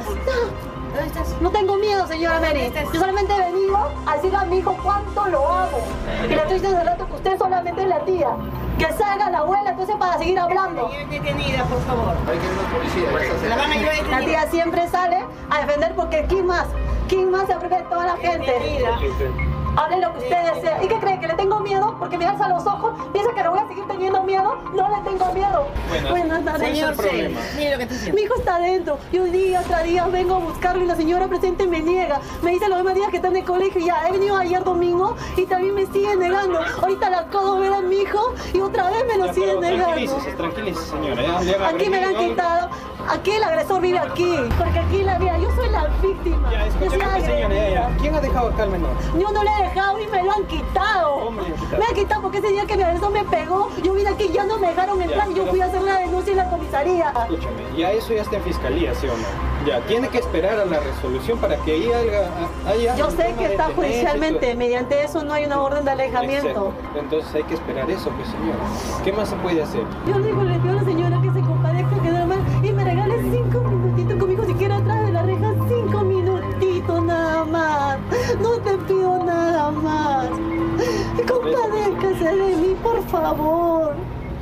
No tengo miedo, señora Mary. Yo solamente he venido a decirle a mi hijo cuánto lo amo. Y le estoy diciendo hace rato que usted solamente es la tía. Que salga la abuela entonces para seguir hablando. Detenida, por favor. Hay que ir a una policía. La van a llevar detenida. La tía siempre sale a defender porque ¿quién más? ¿Quién más se aprecia de toda la gente? Hable lo que usted desea. ¿Y qué cree? ¿Que le tengo miedo? Porque me alza los ojos. ¿Piensa que le voy a seguir teniendo miedo? No le tengo miedo. Buenas tardes. Señor C, mire lo que estoy diciendo. Mi hijo está adentro. Yo día tras día vengo a buscarlo y la señora presente me niega. Me dice los demás días que está en el colegio. Ya he venido ayer domingo y también me sigue negando. Ahorita la acabo de ver a mi hijo y otra vez me lo sigue negando. Tranquilícese, señora. Aquí me la han quitado. Aquí el agresor vive aquí. Porque aquí la vida. Yo soy la víctima. Ya, Yo soy escúchame, señora. agredida. ¿Quién ha dejado acá al menor? Yo no le he dejado y me lo han quitado. ¿Cómo le han quitado? Me han quitado porque ese día que mi agresor me pegó, yo vine aquí y ya no me dejaron entrar y yo fui a hacer la denuncia en la comisaría. Escúchame, ya eso ya está en fiscalía, ¿sí o no? Ya, tiene que esperar a la resolución para que ahí haya Yo un sé tema que de está tenencia y judicialmente, todo. mediante eso no hay una orden de alejamiento. Exacto. Entonces hay que esperar eso, pues señora. ¿Qué más se puede hacer? Yo le digo a la señora que se compadezca, que nada más, y me regale 5 minutitos conmigo siquiera atrás de la reja, 5 minutitos nada más. No te pido nada más. Compadézcase de mí, por favor.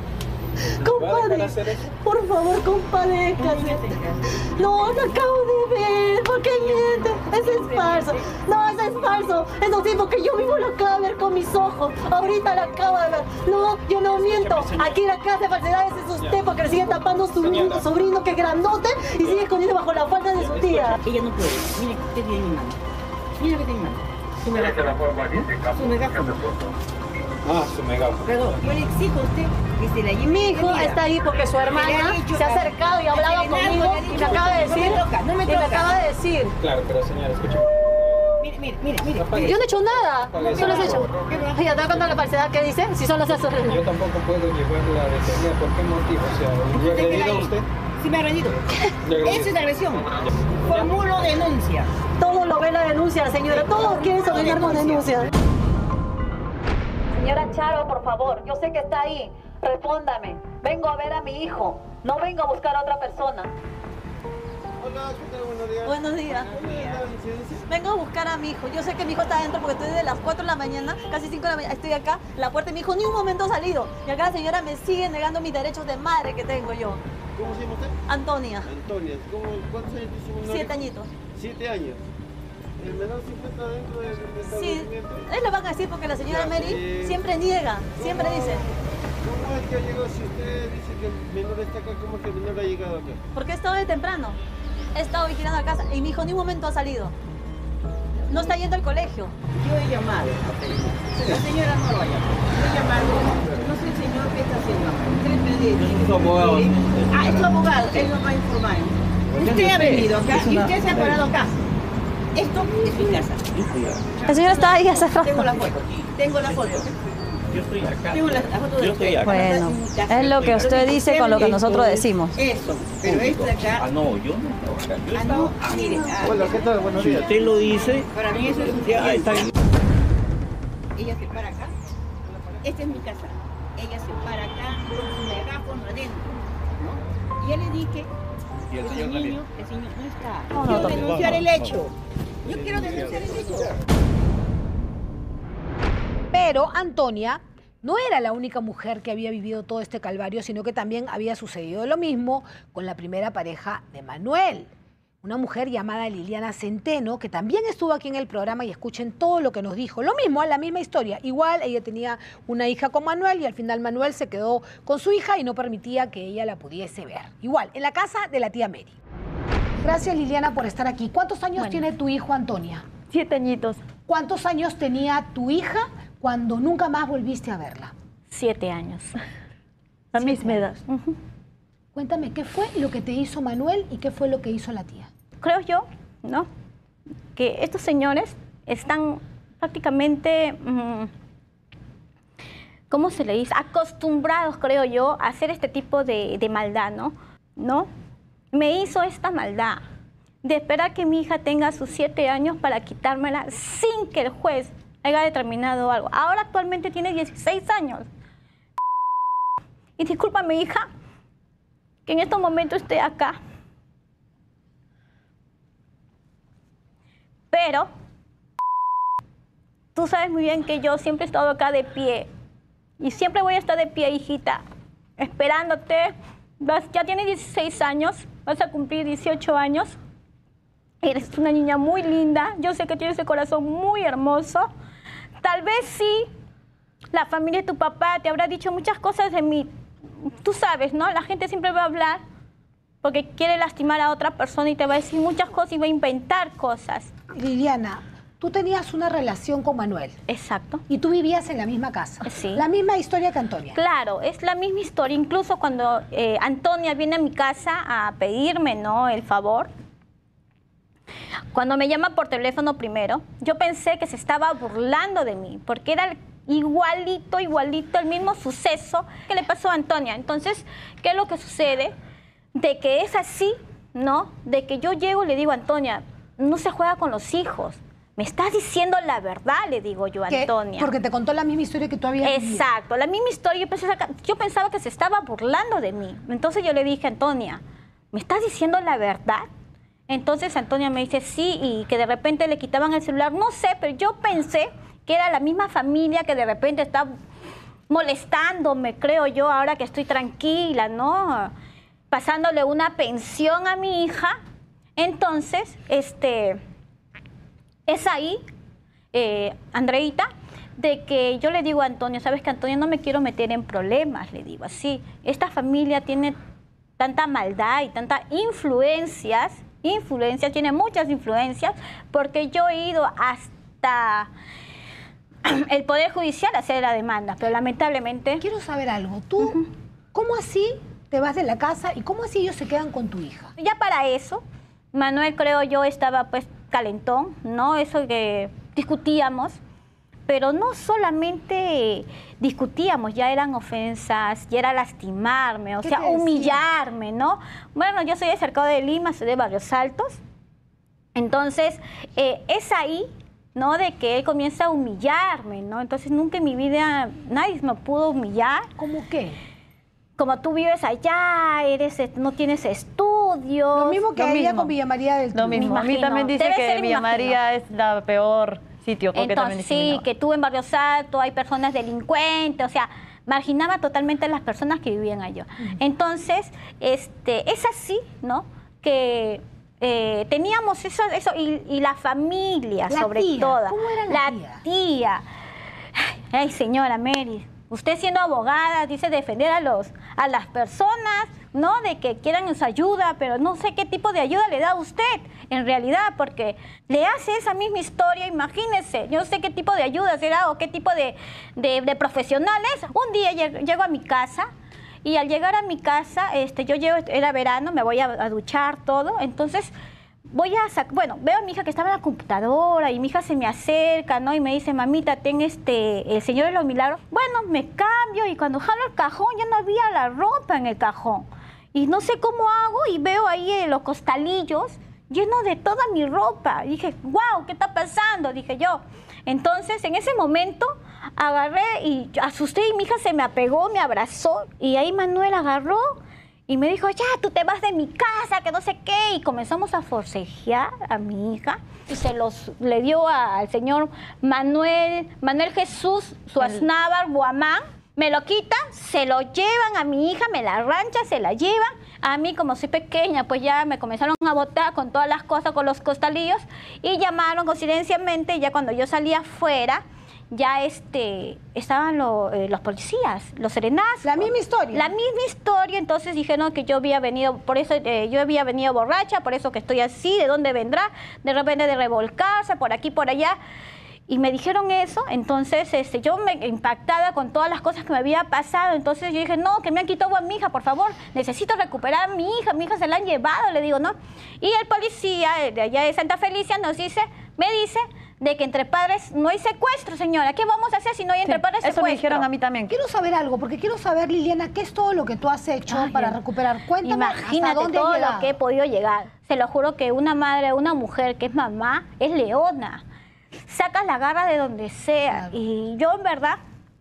hacer eso? Por favor, compadézcase. No, lo acabo de ver. ¿Por qué miente? Eso es falso. No, eso es falso. Eso sí, porque yo mismo lo acabo de ver con mis ojos. Ahorita lo acabo de ver. No, yo no miento. Aquí la casa de falsedades es usted porque le sigue tapando su único sobrino que es grandote y sigue escondiendo bajo la falda de su tía. Ella no puede. Mire, usted tiene mi mano. Mira que tiene mi mano. Su megáfono. Su megáfono. Ah, su megáfono. Perdón, yo le exijo a usted que se la lleve. Mi hijo está ahí porque su hermana se ha acercado y ha hablado conmigo y me acaba de decir. No me y me acaba de decir. Claro, pero señora, escúchame. Mire. Yo no he hecho nada. Yo no he hecho. Ya te voy a contar la falsedad que dice. Si solo se hace. Yo tampoco puedo llevarla a detenida. ¿Por qué motivo? O sea, ¿le he agredido a usted? Sí, me ha agredido. Eso es agresión. Formulo denuncia. Todo lo ve la denuncia, señora. Todos quieren sostener con denuncia. Señora Charo, por favor, yo sé que está ahí. Respóndame. Vengo a ver a mi hijo. No vengo a buscar a otra persona. Hola, ¿qué tal? Buenos días. Buenos días. Vengo a buscar a mi hijo. Yo sé que mi hijo está adentro porque estoy desde las 4 de la mañana, casi 5 de la mañana. Estoy acá, la puerta de mi hijo ni un momento ha salido. Y acá la señora me sigue negando mis derechos de madre que tengo yo. ¿Cómo se llama usted? Antonia. Antonia. ¿Cuántos años tiene su menor? 7 añitos. 7 años. ¿El menor siempre está dentro del Sí, establecimiento? él lo van a decir porque la señora Ya, Mary siempre niega, siempre dice. ¿Cómo es que ha llegado? Si usted dice que el menor está acá, ¿cómo es que el menor ha llegado acá? Porque he estado de temprano. He estado vigilando la casa y mi hijo ni un momento ha salido. No está yendo al colegio. Yo he llamado. La señora no lo ha llamado. Yo he llamado. No sé el señor qué está haciendo. Es su abogado. Ah, es su abogado. Él nos va a informar. Usted ha venido acá y usted se ha parado acá. Esto es mi casa. El señor está ahí hace rato. Tengo la foto. Tengo la foto. Yo estoy acá. Tengo la foto de Yo estoy acá. Bueno, es lo que usted dice con lo que nosotros decimos. Eso. Pero esto de acá. Ah, no, yo no estaba acá. Yo Ah, estaba no. acá. Mire. Hola, ¿qué tal? Buenos Si días. usted lo dice, Para mí eso es un ya está bien. Ella se para acá. Esta es mi casa. Ella se para acá con su megáfono adentro. ¿No? Y ya le dije Y el que señor el salió. señor no está. No, Quiero no, denunciar el hecho. Yo quiero denunciar el hecho. Pero Antonia no era la única mujer que había vivido todo este calvario, sino que también había sucedido lo mismo con la primera pareja de Manuel. una mujer llamada Liliana Centeno, que también estuvo aquí en el programa, y escuchen todo lo que nos dijo. Lo mismo, la misma historia. Igual ella tenía una hija con Manuel y al final Manuel se quedó con su hija y no permitía que ella la pudiese ver. Igual, en la casa de la tía Mary. Gracias, Liliana, por estar aquí. ¿Cuántos años tiene tu hijo, Antonia? 7 añitos. ¿Cuántos años tenía tu hija cuando nunca más volviste a verla? 7 años. La misma edad. Cuéntame, ¿qué fue lo que te hizo Manuel y qué fue lo que hizo la tía? Creo yo, ¿no?, que estos señores están prácticamente, ¿cómo se le dice?, acostumbrados, creo yo, a hacer este tipo de maldad, ¿no? Me hizo esta maldad de esperar que mi hija tenga sus 7 años para quitármela sin que el juez haya determinado algo. Ahora actualmente tiene 16 años. Y discúlpame, hija, que en estos momentos esté acá. Pero tú sabes muy bien que yo siempre he estado acá de pie. Y siempre voy a estar de pie, hijita, esperándote. Ya tienes 16 años, vas a cumplir 18 años. Eres una niña muy linda. Yo sé que tienes el corazón muy hermoso. Tal vez sí, la familia de tu papá te habrá dicho muchas cosas de mí. Tú sabes, ¿no? La gente siempre va a hablar porque quiere lastimar a otra persona y te va a decir muchas cosas y va a inventar cosas. Liliana, tú tenías una relación con Manuel. Exacto. Y tú vivías en la misma casa. Sí. La misma historia que Antonia. Claro, es la misma historia. Incluso cuando Antonia viene a mi casa a pedirme, ¿no?, el favor, cuando me llama por teléfono primero, yo pensé que se estaba burlando de mí, porque era igualito el mismo suceso que le pasó a Antonia. Entonces, ¿qué es lo que sucede? De que es así, ¿no? De que yo llego y le digo a Antonia, no se juega con los hijos. Me estás diciendo la verdad, le digo yo a Antonia. Porque te contó la misma historia que tú habías vivido. Exacto, la misma historia. Yo pensaba que se estaba burlando de mí. Entonces yo le dije a Antonia, ¿me estás diciendo la verdad? Entonces Antonia me dice sí, y que de repente le quitaban el celular. No sé, pero yo pensé que era la misma familia que de repente está molestándome, creo yo, ahora que estoy tranquila, ¿no? Pasándole una pensión a mi hija. Entonces, es ahí, Andreita, de que yo le digo a Antonio, sabes que Antonio, no me quiero meter en problemas, le digo así. Esta familia tiene tanta maldad y tantas influencias, tiene muchas influencias, porque yo he ido hasta el Poder Judicial a hacer la demanda, pero lamentablemente... Quiero saber algo, tú, ¿cómo así te vas de la casa y cómo así ellos se quedan con tu hija? Ya para eso, Manuel, creo yo, estaba pues calentón, ¿no? Eso que discutíamos, pero no solamente discutíamos, ya eran ofensas, ya era lastimarme, o sea, humillarme, ¿no? Bueno, yo soy de Cercado de Lima, soy de Barrios Altos, entonces es ahí, ¿no?, de que él comienza a humillarme, ¿no? Entonces nunca en mi vida nadie me pudo humillar. ¿Cómo qué? Como tú vives allá, no tienes estudios. Lo mismo que ella con Villa María del Tur. Lo mismo, a mí también dice que Villa María es la peor sitio. Entonces sí, que tú en Barrios Altos hay personas delincuentes, o sea, marginaba totalmente a las personas que vivían allá. Entonces, es así, ¿no?, que teníamos eso y la familia, sobre todo. ¿Cómo era la tía? Ay, señora Mary, usted siendo abogada dice defender a las personas, ¿no?, de que quieran su ayuda, pero no sé qué tipo de ayuda le da a usted, en realidad, porque le hace esa misma historia, imagínese, yo no sé qué tipo de ayuda será o qué tipo de profesionales. Un día llego a mi casa, y al llegar a mi casa, era verano, me voy a duchar, todo, entonces veo a mi hija que estaba en la computadora y mi hija se me acerca, ¿no?, y me dice, mamita, ten el Señor de los Milagros. Bueno, me cambio y cuando jalo el cajón ya no había la ropa en el cajón. Y no sé cómo hago y veo ahí los costalillos llenos de toda mi ropa. Y dije, wow, ¿qué está pasando?, dije yo. Entonces, en ese momento, agarré y asusté y mi hija se me apegó, me abrazó. Y ahí Manuel agarró y me dijo, ya, tú te vas de mi casa, que no sé qué. Y comenzamos a forcejear a mi hija. Y le dio al señor Manuel Jesús Suaznávar Buamán. Me lo quitan, se lo llevan a mi hija, me la arranchan, se la llevan. A mí, como soy pequeña, pues ya me comenzaron a botar con todas las cosas, con los costalillos, y llamaron coincidencialmente, ya cuando yo salía afuera, ya estaban los policías, los serenazgos. La misma historia. La misma historia, entonces dijeron que yo había venido, por eso yo había venido borracha, por eso que estoy así, ¿de dónde vendrá? De repente de revolcarse, por aquí, por allá. Y me dijeron eso, entonces yo me impactada con todas las cosas que me había pasado, entonces yo dije, no, que me han quitado a mi hija, por favor, necesito recuperar a mi hija se la han llevado, le digo, ¿no? Y el policía de allá de Santa Felicia me dice de que entre padres no hay secuestro, señora. ¿Qué vamos a hacer si no hay entre padres secuestro? Eso me dijeron a mí también. Quiero saber algo, porque quiero saber, Liliana, ¿qué es todo lo que tú has hecho para recuperar? Cuéntame. Imagínate hasta dónde todo has lo que he podido llegar. Se lo juro que una madre, una mujer que es mamá, es leona. Sacas la garra de donde sea. Claro. Y yo, en verdad,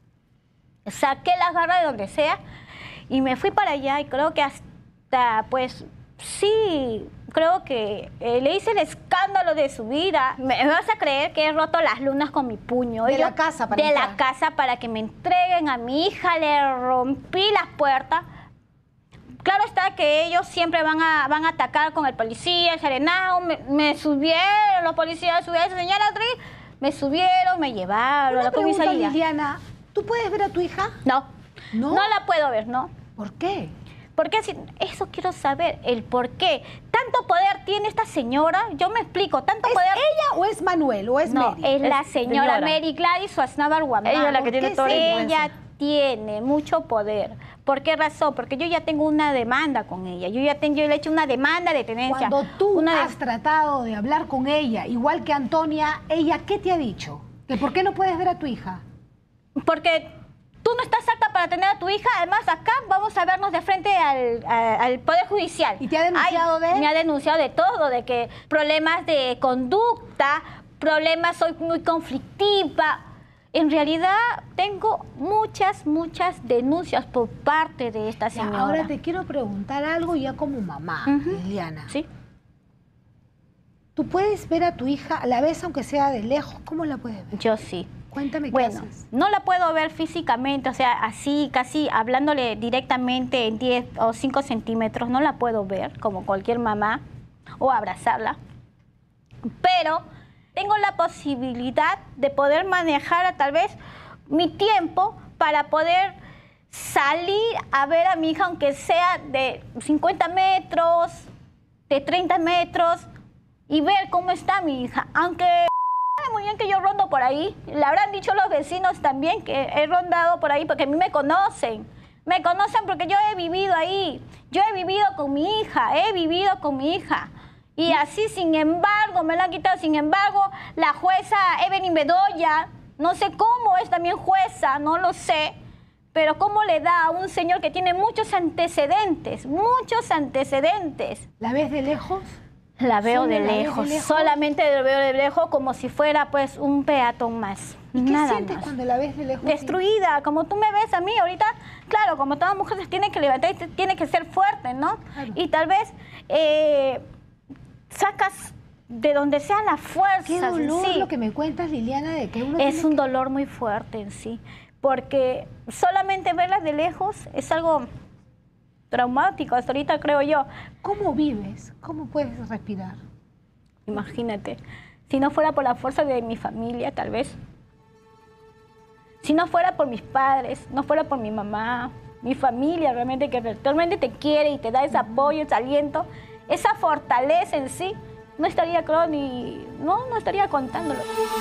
saqué la garra de donde sea y me fui para allá y creo que hasta, pues, sí, creo que le hice el escándalo de su vida. ¿Me vas a creer que he roto las lunas con mi puño? De la casa para De la casa para que me entreguen a mi hija, le rompí las puertas. Claro está que ellos siempre van a atacar con el policía, el serenazgo, me subieron, los policías subieron, señora Adri, me subieron, me llevaron a la comisaría. Liliana, ¿tú puedes ver a tu hija? No, no la puedo ver, ¿no? ¿Por qué? Porque eso quiero saber, el por qué. ¿Tanto poder tiene esta señora? Yo me explico, ¿tanto poder? ¿Es ella o es Manuel o es Mary? No, es la señora Mary Gladys Suaznavar Guamán. Ella es la que tiene toda la influencia. Ella tiene mucho poder. ¿Por qué razón? Porque yo ya tengo una demanda con ella. Yo le he hecho una demanda de tenencia. Cuando tú has tratado de hablar con ella, igual que Antonia, ¿ella qué te ha dicho? ¿Que por qué no puedes ver a tu hija? Porque tú no estás apta para tener a tu hija. Además, acá vamos a vernos de frente al Poder Judicial. ¿Y te ha denunciado Me ha denunciado de todo, de que problemas de conducta, soy muy conflictiva. En realidad, tengo muchas denuncias por parte de esta señora. Ahora te quiero preguntar algo ya como mamá, Liliana. Sí. ¿Tú puedes ver a tu hija a la vez, aunque sea de lejos? ¿Cómo la puedes ver? Yo sí. Cuéntame qué haces. No la puedo ver físicamente, o sea, así, casi hablándole directamente en 10 o 5 centímetros, no la puedo ver como cualquier mamá o abrazarla. Pero tengo la posibilidad de poder manejar tal vez mi tiempo para poder salir a ver a mi hija, aunque sea de 50 metros, de 30 metros, y ver cómo está mi hija. Aunque muy bien que yo rondo por ahí, le habrán dicho los vecinos también que he rondado por ahí, porque a mí me conocen. Me conocen porque yo he vivido ahí. Yo he vivido con mi hija, Y así, sin embargo, me la han quitado. Sin embargo, la jueza Evelyn Bedoya, no sé cómo es también jueza, no lo sé, pero cómo le da a un señor que tiene muchos antecedentes. ¿La ves de lejos? La veo de lejos, solamente la veo de lejos como si fuera pues un peatón más. ¿Y qué sientes cuando la ves de lejos? Destruida, como tú me ves a mí ahorita. Claro, como toda mujer se tiene que levantar y tiene que ser fuerte, ¿no? Claro. Y tal vez sacas de donde sea la fuerza. Qué dolor lo que me cuentas, Liliana, de que uno es un dolor muy fuerte en sí, porque solamente verlas de lejos es algo traumático hasta ahorita, creo yo. ¿Cómo vives? ¿Cómo puedes respirar? Imagínate, si no fuera por la fuerza de mi familia, tal vez. Si no fuera por mis padres, no fuera por mi mamá, mi familia realmente, que realmente te quiere y te da ese apoyo, ese aliento, esa fortaleza en sí, no estaría, creo, no estaría contándolo.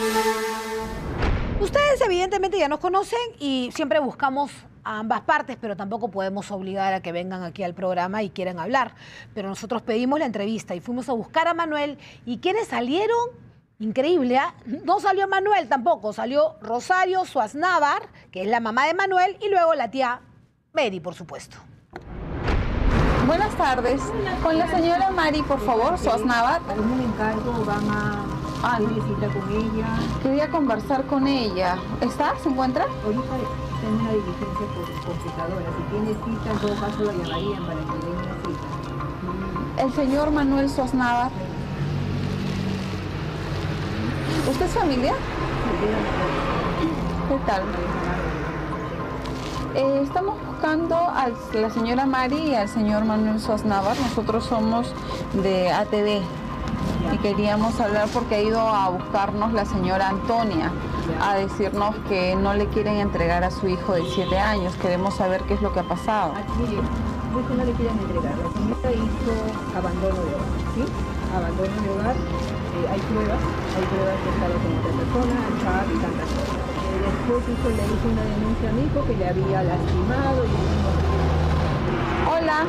Ustedes evidentemente ya nos conocen y siempre buscamos a ambas partes, pero tampoco podemos obligar a que vengan aquí al programa y quieran hablar. Pero nosotros pedimos la entrevista y fuimos a buscar a Manuel. ¿Y quiénes salieron? Increíble, ¿eh? No salió Manuel tampoco, salió Rosario Suaznavar, que es la mamá de Manuel, y luego la tía Mary, por supuesto. Buenas tardes. Con la señora Mary, por favor, Suaznavar. Un encargo, van a visita con ella. Quería conversar con ella. ¿Está? ¿Se encuentra? Ahorita está en una diligencia por computadora. Si tiene cita, en todo caso la llamarían para que le den una cita. El señor Manuel Suaznavar. ¿Usted es familia? ¿Qué tal? Estamos buscando a la señora Mari y al señor Manuel Sosnávar. Nosotros somos de ATV y queríamos hablar porque ha ido a buscarnos la señora Antonia a decirnos que no le quieren entregar a su hijo de 7 años. Queremos saber qué es lo que ha pasado. Mire, no es que no le quieran entregar. La señora hizo abandono de hogar, ¿sí? Abandono de hogar, hay pruebas que estaba con otra persona, al chat y tantas cosas. Después le hizo una denuncia a mi hijo que le había lastimado y Hola.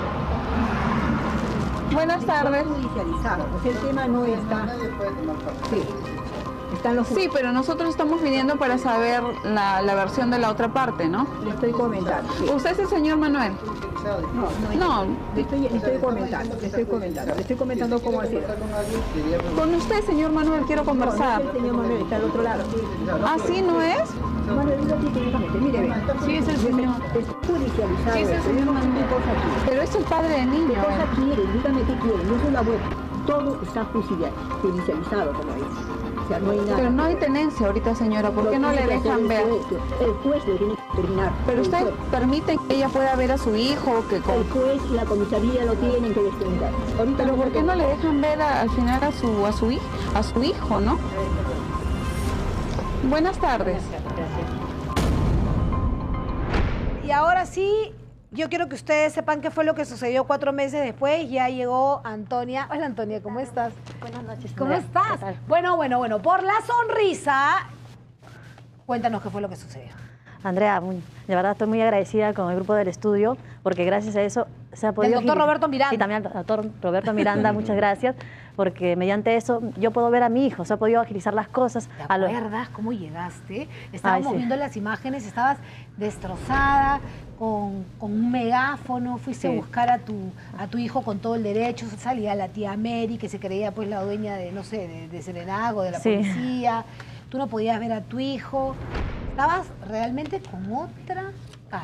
Buenas tardes. Judicializado, o sea, el tema no está. Sí. Sí, pero nosotros estamos viniendo para saber la versión de la otra parte, ¿no? Le estoy comentando. Sí. ¿Usted es el señor Manuel? No. Le estoy comentando cómo hacer. Con usted, señor Manuel, quiero conversar. No, el señor Manuel está al otro lado. ¿Ah, sí, no es? Manuel, mire, ve. Sí, es el señor. Está judicializado. Sí, es el señor Manuel. Pero es el padre del niño. ¿Qué cosa quieren? Dígame qué quieren. Yo soy la abuela. Todo está judicializado, como dice. O sea, no hay nada. Pero no hay tenencia ahorita, señora. ¿Por qué no le dejan ver? El juez lo tiene que terminar. Pero usted permite que ella pueda ver a su hijo. Que el juez y la comisaría lo tienen que determinar. Pero ¿por qué no le dejan ver al final a su hijo, no? Buenas tardes. Y ahora sí, yo quiero que ustedes sepan qué fue lo que sucedió 4 meses después. Ya llegó Antonia. Hola, Antonia, ¿cómo estás? Buenas noches. ¿Cómo estás? Bueno, por la sonrisa, cuéntanos qué fue lo que sucedió. Andrea, de verdad estoy muy agradecida con el grupo del estudio, porque gracias a eso se ha podido... El doctor Roberto Miranda. Y también al doctor Roberto Miranda, muchas gracias, porque mediante eso yo puedo ver a mi hijo, se ha podido agilizar las cosas. ¿Te acuerdas cómo llegaste? Estábamos viendo las imágenes, estabas destrozada, con un megáfono, fuiste a buscar a tu hijo con todo el derecho, salía la tía Mary, que se creía pues la dueña de, no sé, de Serenago, de la policía, tú no podías ver a tu hijo, estabas realmente con otra cara.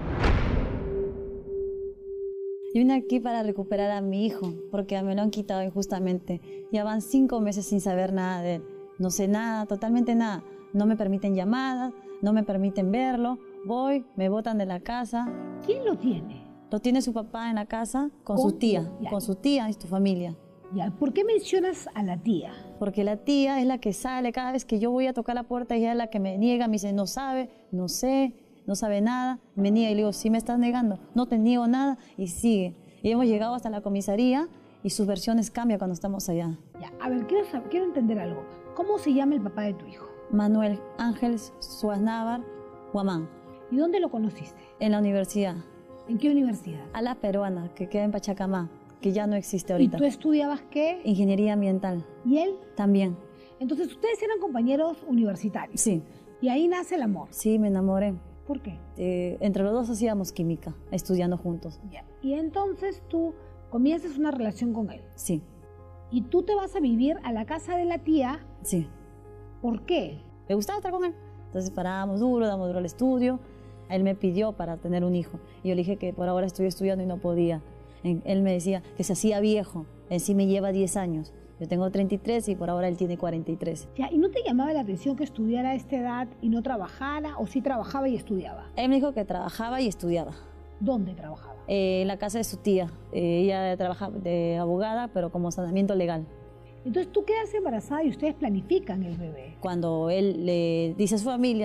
Yo vine aquí para recuperar a mi hijo, porque me lo han quitado injustamente. Ya van 5 meses sin saber nada de él. No sé nada, totalmente nada. No me permiten llamadas, no me permiten verlo. Voy, me botan de la casa. ¿Quién lo tiene? Lo tiene su papá en la casa con su tía y su familia. Ya, ¿por qué mencionas a la tía? Porque la tía es la que sale cada vez que yo voy a tocar la puerta, ella es la que me niega, me dice, no sabe, no sé, no sabe nada. Me niega y le digo, sí me estás negando, no te niego nada, y sigue. Y hemos llegado hasta la comisaría y sus versiones cambian cuando estamos allá. Ya, a ver, quiero entender algo. ¿Cómo se llama el papá de tu hijo? Manuel Ángel Sosnávar Guamán. ¿Y dónde lo conociste? En la universidad. ¿En qué universidad? A la peruana, que queda en Pachacamá, que ya no existe ahorita. ¿Y tú estudiabas qué? Ingeniería ambiental. ¿Y él? También. Entonces, ustedes eran compañeros universitarios. Sí. ¿Y ahí nace el amor? Sí, me enamoré. ¿Por qué? Entre los dos hacíamos química, estudiando juntos. Ya. Y entonces tú comienzas una relación con él. Sí. ¿Y tú te vas a vivir a la casa de la tía? Sí. ¿Por qué? Me gustaba estar con él. Entonces parábamos duro, damos duro al estudio. Él me pidió para tener un hijo. Y yo le dije que por ahora estoy estudiando y no podía. Él me decía que se hacía viejo. Él sí me lleva 10 años. Yo tengo 33 y por ahora él tiene 43. Ya, ¿y no te llamaba la atención que estudiara a esta edad y no trabajara? ¿O sí trabajaba y estudiaba? Él me dijo que trabajaba y estudiaba. ¿Dónde trabajaba? En la casa de su tía. Ella trabaja de abogada, pero como saneamiento legal. Entonces tú quedas embarazada y ustedes planifican el bebé. Cuando él le dice a su familia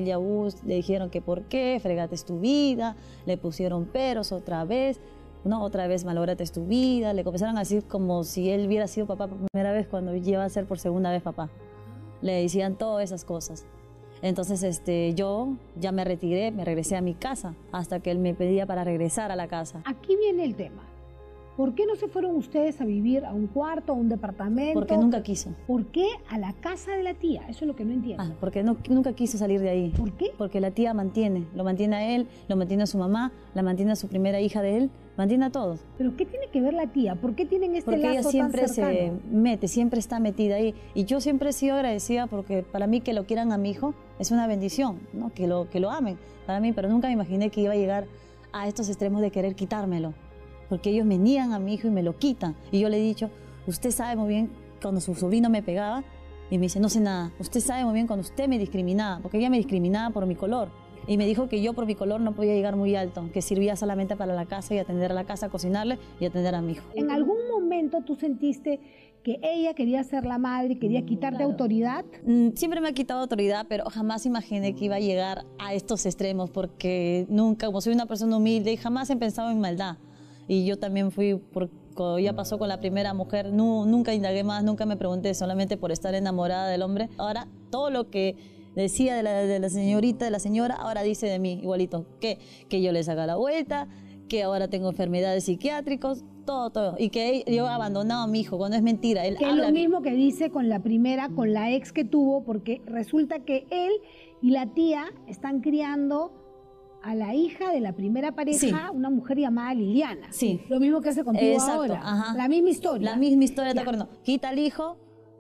le dijeron que por qué, fregates tu vida, le pusieron peros otra vez, no, otra vez malogраtes tu vida, le comenzaron a decir como si él hubiera sido papá por primera vez cuando lleva a ser por segunda vez papá. Le decían todas esas cosas. Entonces yo ya me retiré, me regresé a mi casa hasta que él me pedía para regresar a la casa. Aquí viene el tema. ¿Por qué no se fueron ustedes a vivir a un cuarto, a un departamento? Porque nunca quiso. ¿Por qué a la casa de la tía? Eso es lo que no entiendo. Porque nunca quiso salir de ahí. ¿Por qué? Porque la tía lo mantiene a él, lo mantiene a su mamá, la mantiene a su primera hija de él, mantiene a todos. ¿Pero qué tiene que ver la tía? ¿Por qué tienen lazo Porque ella siempre tan cercano? se mete, siempre está metida ahí. Y yo siempre he sido agradecida porque para mí que lo quieran a mi hijo es una bendición, ¿no? Que lo amen para mí, pero nunca me imaginé que iba a llegar a estos extremos de querer quitármelo. Porque ellos me niegan a mi hijo y me lo quitan. Y yo le he dicho, usted sabe muy bien cuando su sobrino me pegaba, y me dice, no sé nada. Usted sabe muy bien cuando usted me discriminaba, porque ella me discriminaba por mi color. Y me dijo que yo por mi color no podía llegar muy alto, que servía solamente para la casa y atender a la casa, cocinarle y atender a mi hijo. ¿En algún momento tú sentiste que ella quería ser la madre y quería quitarte autoridad? Siempre me ha quitado autoridad, pero jamás imaginé que iba a llegar a estos extremos, porque nunca, como soy una persona humilde, jamás he pensado en maldad. Y yo también fui, ya pasó con la primera mujer, nunca indagué más, nunca me pregunté, solamente por estar enamorada del hombre. Ahora, todo lo que decía de la señorita, de la señora, ahora dice de mí igualito, que yo le saca la vuelta, que ahora tengo enfermedades psiquiátricas, todo. Y que yo he abandonado a mi hijo, cuando es mentira. Él que es lo mismo que dice con la primera, con la ex que tuvo, porque resulta que él y la tía están criando a la hija de la primera pareja, sí, una mujer llamada Liliana. Sí. Lo mismo que hace contigo. Exacto, ahora. Ajá. La misma historia. La misma historia, ¿te acuerdas? Quita al hijo,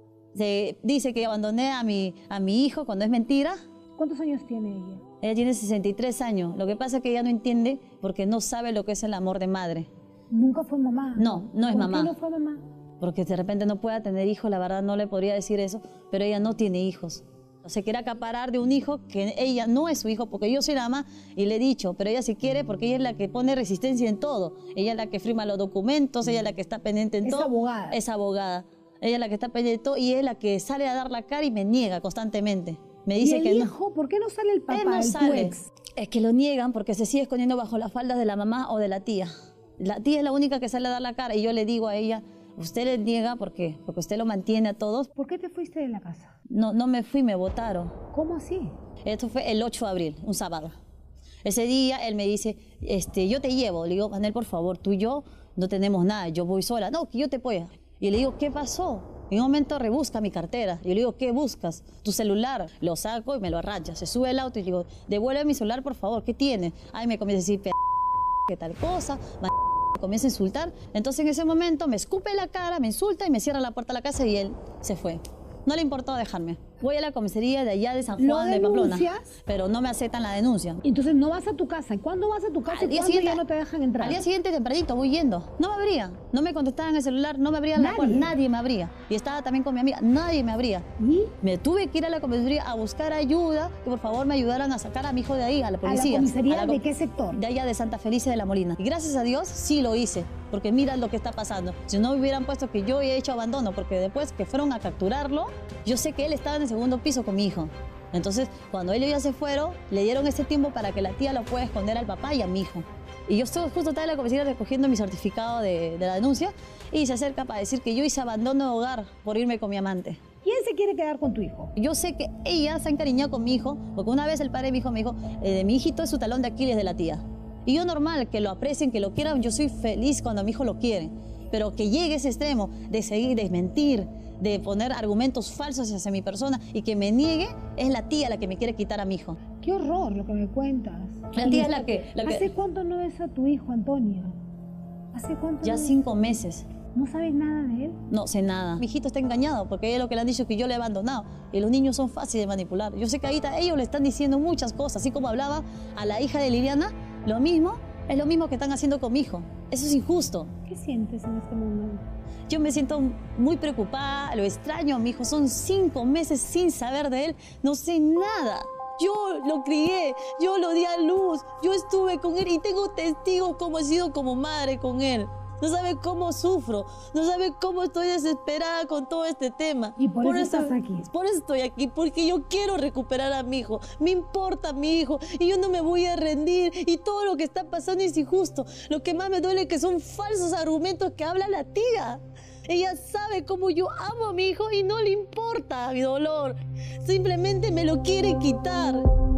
dice que abandoné a mi hijo cuando es mentira. ¿Cuántos años tiene ella? Ella tiene 63 años. Lo que pasa es que ella no entiende porque no sabe lo que es el amor de madre. ¿Nunca fue mamá? No es mamá. ¿Por qué no fue mamá? Porque de repente no pueda tener hijos, la verdad no le podría decir eso, pero ella no tiene hijos. Se quiere acaparar de un hijo que ella no es su hijo, porque yo soy la mamá y le he dicho, pero ella sí quiere porque ella es la que pone resistencia en todo. Ella es la que firma los documentos, ella es la que está pendiente en todo. Es abogada. Es abogada. Ella es la que está pendiente de todo y es la que sale a dar la cara y me niega constantemente. Me dice ¿Y el hijo? ¿Por qué no sale el papá? Él no sale. Es que lo niegan porque se sigue escondiendo bajo las faldas de la mamá o de la tía. La tía es la única que sale a dar la cara y yo le digo a ella, usted le niega porque usted lo mantiene a todos. ¿Por qué te fuiste de la casa? No me fui, me botaron. ¿Cómo así? Esto fue el 8 de abril, un sábado. Ese día él me dice, yo te llevo. Le digo, Manel, por favor, tú y yo no tenemos nada, yo voy sola. No, que yo te puedo. Y le digo, ¿qué pasó? En un momento rebusca mi cartera. Y yo le digo, ¿qué buscas? Tu celular. Lo saco y me lo arrancha. Se sube el auto y le digo, devuelve mi celular, por favor, ¿qué tiene? Ay, me comienza a decir, ¿qué tal cosa? Me comienza a insultar. Entonces en ese momento me escupe la cara, me insulta y me cierra la puerta de la casa y él se fue. No le importó dejarme. Voy a la comisaría de allá de San Juan de Pamplona, pero no me aceptan la denuncia. Entonces no vas a tu casa. ¿Y cuándo vas a tu casa? ¿Y cuándo ya no te dejan entrar? Al día siguiente tempranito voy yendo. No me abría. No me contestaban el celular, no me abrían la puerta. Nadie me abría. Y estaba también con mi amiga. Nadie me abría. ¿Y? Me tuve que ir a la comisaría a buscar ayuda, que por favor me ayudaran a sacar a mi hijo de ahí, a la policía. ¿A la comisaría de qué sector? De allá de Santa Felicia de la Molina. Y gracias a Dios sí lo hice, porque mira lo que está pasando. Si no me hubieran puesto que yo he hecho abandono, porque después que fueron a capturarlo, yo sé que él estaba en el segundo piso con mi hijo. Entonces, cuando ellos ya se fueron, le dieron ese tiempo para que la tía lo pueda esconder al papá y a mi hijo. Y yo justo estaba en la comisaría recogiendo mi certificado de la denuncia y se acerca para decir que yo hice abandono de hogar por irme con mi amante. ¿Quién se quiere quedar con tu hijo? Yo sé que ella se ha encariñado con mi hijo, porque una vez el padre de mi hijo me dijo, mi hijito es su talón de Aquiles de la tía. Y yo normal, que lo aprecien, que lo quieran, yo soy feliz cuando mi hijo lo quiere. Pero que llegue ese extremo de seguir, de mentir, de poner argumentos falsos hacia mi persona y que me niegue, es la tía la que me quiere quitar a mi hijo. Qué horror lo que me cuentas. La tía es la que... ¿Hace cuánto no ves a tu hijo, Antonia? ¿Hace cuánto? Ya 5 meses. ¿No sabes nada de él? No sé nada. Mi hijito está engañado porque es lo que le han dicho, que yo le he abandonado. Y los niños son fáciles de manipular. Yo sé que ahorita ellos le están diciendo muchas cosas, así como hablaba a la hija de Liliana, lo mismo, es lo mismo que están haciendo con mi hijo. Eso es injusto. ¿Qué sientes en este momento? Yo me siento muy preocupada, lo extraño a mi hijo. Son 5 meses sin saber de él, no sé nada. Yo lo crié, yo lo di a luz, yo estuve con él y tengo testigos cómo he sido como madre con él. No sabe cómo sufro, no sabe cómo estoy desesperada con todo este tema. ¿Y por eso estás aquí? Por eso estoy aquí, porque yo quiero recuperar a mi hijo. Me importa mi hijo y yo no me voy a rendir. Y todo lo que está pasando es injusto. Lo que más me duele es que son falsos argumentos que habla la tía. Ella sabe cómo yo amo a mi hijo y no le importa mi dolor. Simplemente me lo quiere quitar.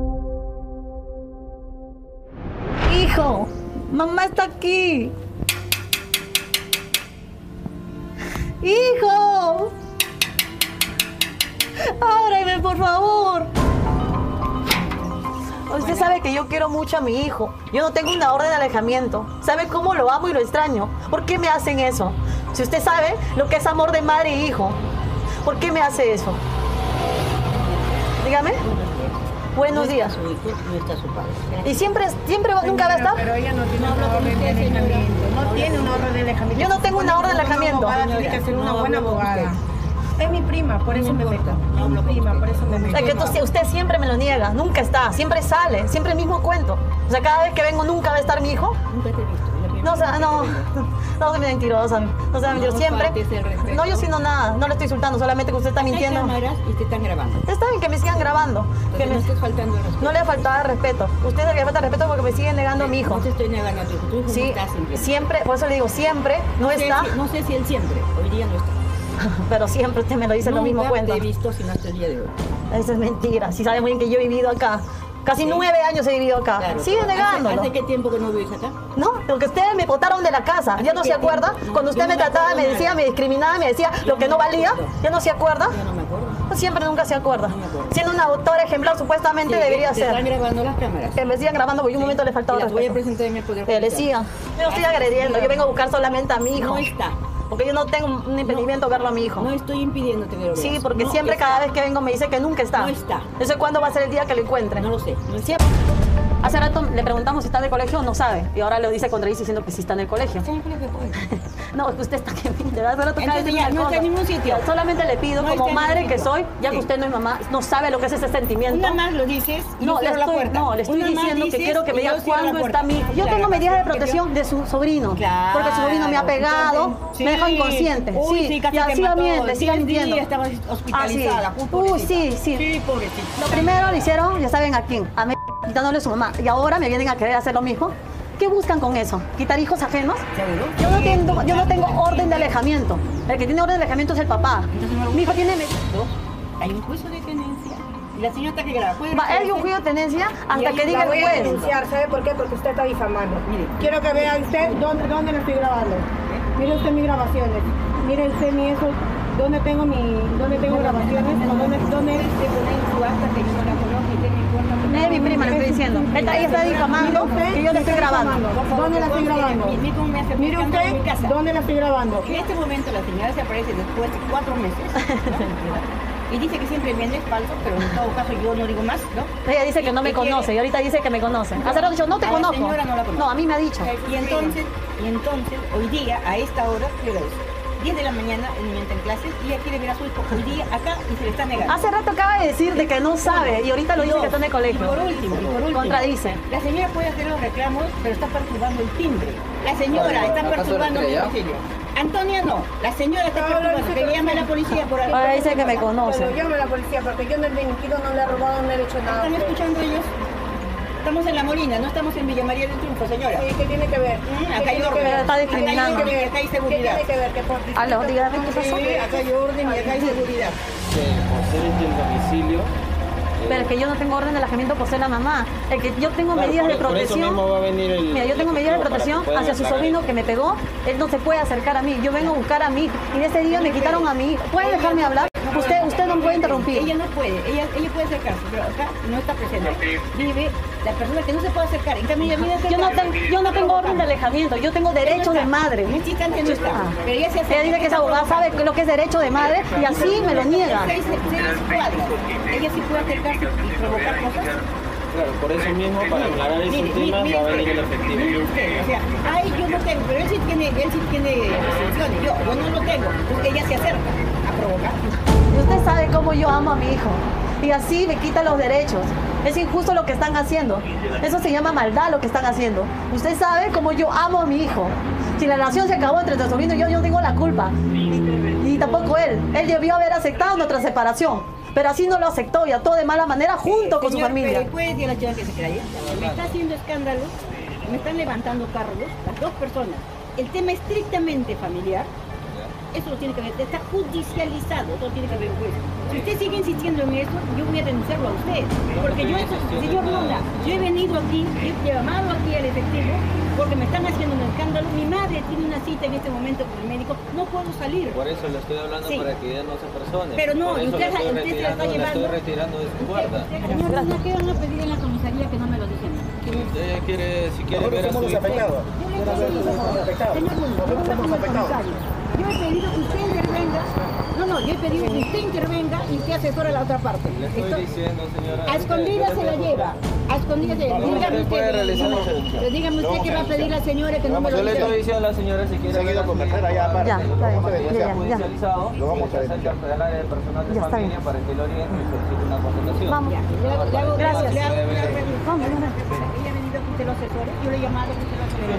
Hijo, mamá está aquí. ¡Hijo! ¡Ábreme, por favor! Usted sabe que yo quiero mucho a mi hijo. Yo no tengo una orden de alejamiento. ¿Sabe cómo lo amo y lo extraño? ¿Por qué me hacen eso? Si usted sabe lo que es amor de madre e hijo, ¿por qué me hace eso? Dígame. Buenos días. No está su padre. ¿Y siempre nunca va a estar? Pero ella no tiene una orden de alejamiento. No tiene una orden de alejamiento. Yo no tengo una orden de alejamiento. Tiene que ser una buena abogada. Es mi prima, por eso me meto. Es mi prima, por eso me meto. Es que usted siempre me lo niega, nunca está, siempre sale, siempre el mismo cuento. O sea, cada vez que vengo nunca va a estar mi hijo. Nunca te he visto. No, o sea, no soy mentirosa, no sea mentirosa, siempre. No, yo sí no nada, no le estoy insultando, solamente que usted está mintiendo. Hay cámaras y te están grabando. Está bien que me sigan grabando. Que no estés faltando el respeto. No le ha faltado el respeto. Usted le falta el respeto porque me sigue negando a mi hijo. No te estoy negando a tu hijo, tu hijo sí, no está siempre, por eso le digo, siempre no está. No sé si él siempre, hoy día no está. Pero siempre usted me lo dice lo mismo cuento. No te he visto sino hasta el día de hoy. Eso es mentira, si sabe muy bien que yo he vivido acá. Casi 9 años he vivido acá. Claro, sigue negándolo. ¿Hace qué tiempo que no vives acá? No, porque ustedes me botaron de la casa. ¿Ya no se acuerda? Cuando usted me trataba, me decía, me discriminaba, me decía lo que no valía. ¿Ya no se acuerda? Yo no me acuerdo. Siempre nunca se acuerda. Siendo una autora ejemplar, supuestamente debería ser. Están grabando las cámaras. Que me sigan grabando, porque un momento le faltaba respeto. Voy a presentar en el poder. Le decía, yo no estoy agrediendo, yo vengo a buscar solamente a mi hijo. No está. Porque yo no tengo un impedimento verlo a mi hijo. No estoy impidiéndote verlo. Sí, porque siempre cada vez que vengo me dice que nunca está. No está. Eso es cuándo va a ser el día que lo encuentre. No lo sé. No siempre. Hace rato le preguntamos si está en el colegio, no sabe. Y ahora lo dice contradice diciendo que sí está en el colegio. No, es que usted está que de verdad no está en ningún sitio. Solamente le pido, como madre que soy, ya que usted no es mamá, no sabe lo que es ese sentimiento. Una más lo dices y no, cierro la puerta. No, le estoy diciendo que quiero que me diga cuándo está mi hijo. Yo tengo medidas de protección de su sobrino. Claro, porque su sobrino me ha pegado, me dejó inconsciente. Sí, y así miente, siga mintiendo. Estaba hospitalizada. Uy, sí. Sí, pobrecito. Lo primero le hicieron, ya saben a quién, a mí, quitándole a su mamá. Y ahora me vienen a querer hacer lo mismo. ¿Qué buscan con eso? ¿Quitar hijos ajenos? Yo no tengo orden de alejamiento. El que tiene orden de alejamiento es el papá. Mi hijo tiene... Hay un juicio de tenencia. Y la señora está que graba. Hay un juicio de tenencia hasta que diga el juez. juez. Voy a denunciar, ¿sabe por qué? Porque usted está difamando. Mire, quiero que vea usted dónde lo estoy grabando. Mire usted mis grabaciones. Mire usted mi eso. ¿Dónde tengo grabaciones? ¿Dónde eres? Su acta que yo no la conozco y tengo en cuenta. Es mi prima, le estoy diciendo. Ella está difamando y yo le estoy grabando. ¿Dónde la estoy grabando? Mire usted, ¿dónde la estoy grabando? En este momento la señora se aparece después de 4 meses. Y dice que siempre viene, es falso, pero en todo caso yo no digo más, ¿no? Ella dice que no me conoce y ahorita dice que me conoce. Hace rato dicho, no te conozco. La señora no la conoce. No, a mí me ha dicho. Y entonces, hoy día, a esta hora, ¿qué hora es? 10 de la mañana, el niño está en clases y ella quiere ver a su hijo hoy día acá y se le está negando. Hace rato acaba de decir de que no sabe y ahorita lo dice que está en el colegio. Y por último, contradice. La señora puede hacer los reclamos, pero está perturbando el timbre. La señora está perturbando el domicilio. Antonia no, la señora está perturbando, que llame a la policía por algo. Ahora dice que me conoce. Pero llame a la policía porque yo no he delinquido, no le he robado, no le he hecho nada. ¿Están escuchando ellos? Estamos en La Molina, no estamos en Villa María del Triunfo, señora. Sí, ¿qué tiene que ver? Acá hay orden. Está discriminando. Acá hay seguridad. ¿Qué tiene que ver? Aló, dígame qué pasó. Sí, acá hay orden y acá hay seguridad. Por ser el domicilio. Pero es que yo no tengo orden de alejamiento por ser la mamá. El que yo tengo medidas de protección. Mira, yo tengo medidas de protección hacia su sobrino que me pegó. Él no se puede acercar a mí. Yo vengo a buscar a mi hijo. Y ese día me quitaron a mi hijo. ¿Puede dejarme hablar? Usted no puede interrumpir. Ella no puede. Ella puede acercarse, pero acá no está presente. Vive la persona que no se puede acercar. En cambio, yo no tengo orden de alejamiento. Yo tengo derecho de madre. No está. Pero ella se acerca. Ella dice que es abogada, sabe lo que es derecho de madre y así me lo niega. 6 cuadras. Ella sí puede acercarse y provocar cosas. Claro, por eso mismo, para aclarar ese tema, va a venir el efectivo. Mire usted, o sea, ay, yo no tengo, pero él sí tiene restricciones, yo no lo tengo. Entonces ella se acerca a provocar. Y usted sabe cómo yo amo a mi hijo. Y así me quita los derechos. Es injusto lo que están haciendo. Eso se llama maldad lo que están haciendo. Usted sabe cómo yo amo a mi hijo. Si la relación se acabó entre nuestro sobrino y yo no tengo la culpa. Y tampoco él. Él debió haber aceptado nuestra separación. Pero así no lo aceptó y actuó de mala manera junto con su familia. Pero puede decir a la chica que se queda ahí. Me está haciendo escándalo, me están levantando cargos, las 2 personas. El tema estrictamente familiar. Eso lo tiene que ver, está judicializado, eso lo tiene que ver el juez. Si usted sigue insistiendo en eso, yo voy a denunciarlo a usted. Porque yo, señor Luna, yo he venido aquí, he llamado aquí al efectivo, porque me están haciendo un escándalo. Mi madre tiene una cita en este momento con el médico, no puedo salir. Por eso le estoy hablando para que ella no se persone. Pero no, por eso usted se la está llevando. La estoy retirando de su guarda. Señor Luna, ¿qué van a pedir en la comisaría que no me lo dicen? Ella quiere, si quiere ver a su hijo. Señor Luna, yo he pedido que usted intervenga, yo he pedido que usted intervenga y que asesore a la otra parte. Le estoy diciendo, señora. A escondidas se la lleva, dígame usted qué va a pedir la señora que no me lo Yo le diga. estoy diciendo a la señora si quiere Seguido conversar allá aparte. Ya, Lo vamos a ya denunciar. judicializado, Lo vamos a al área de personal de familia para que lo oriente y solicite una contratación. Vamos. Gracias. Le hago una Ella ha venido que usted lo asesore, yo le he llamado que usted lo asesore.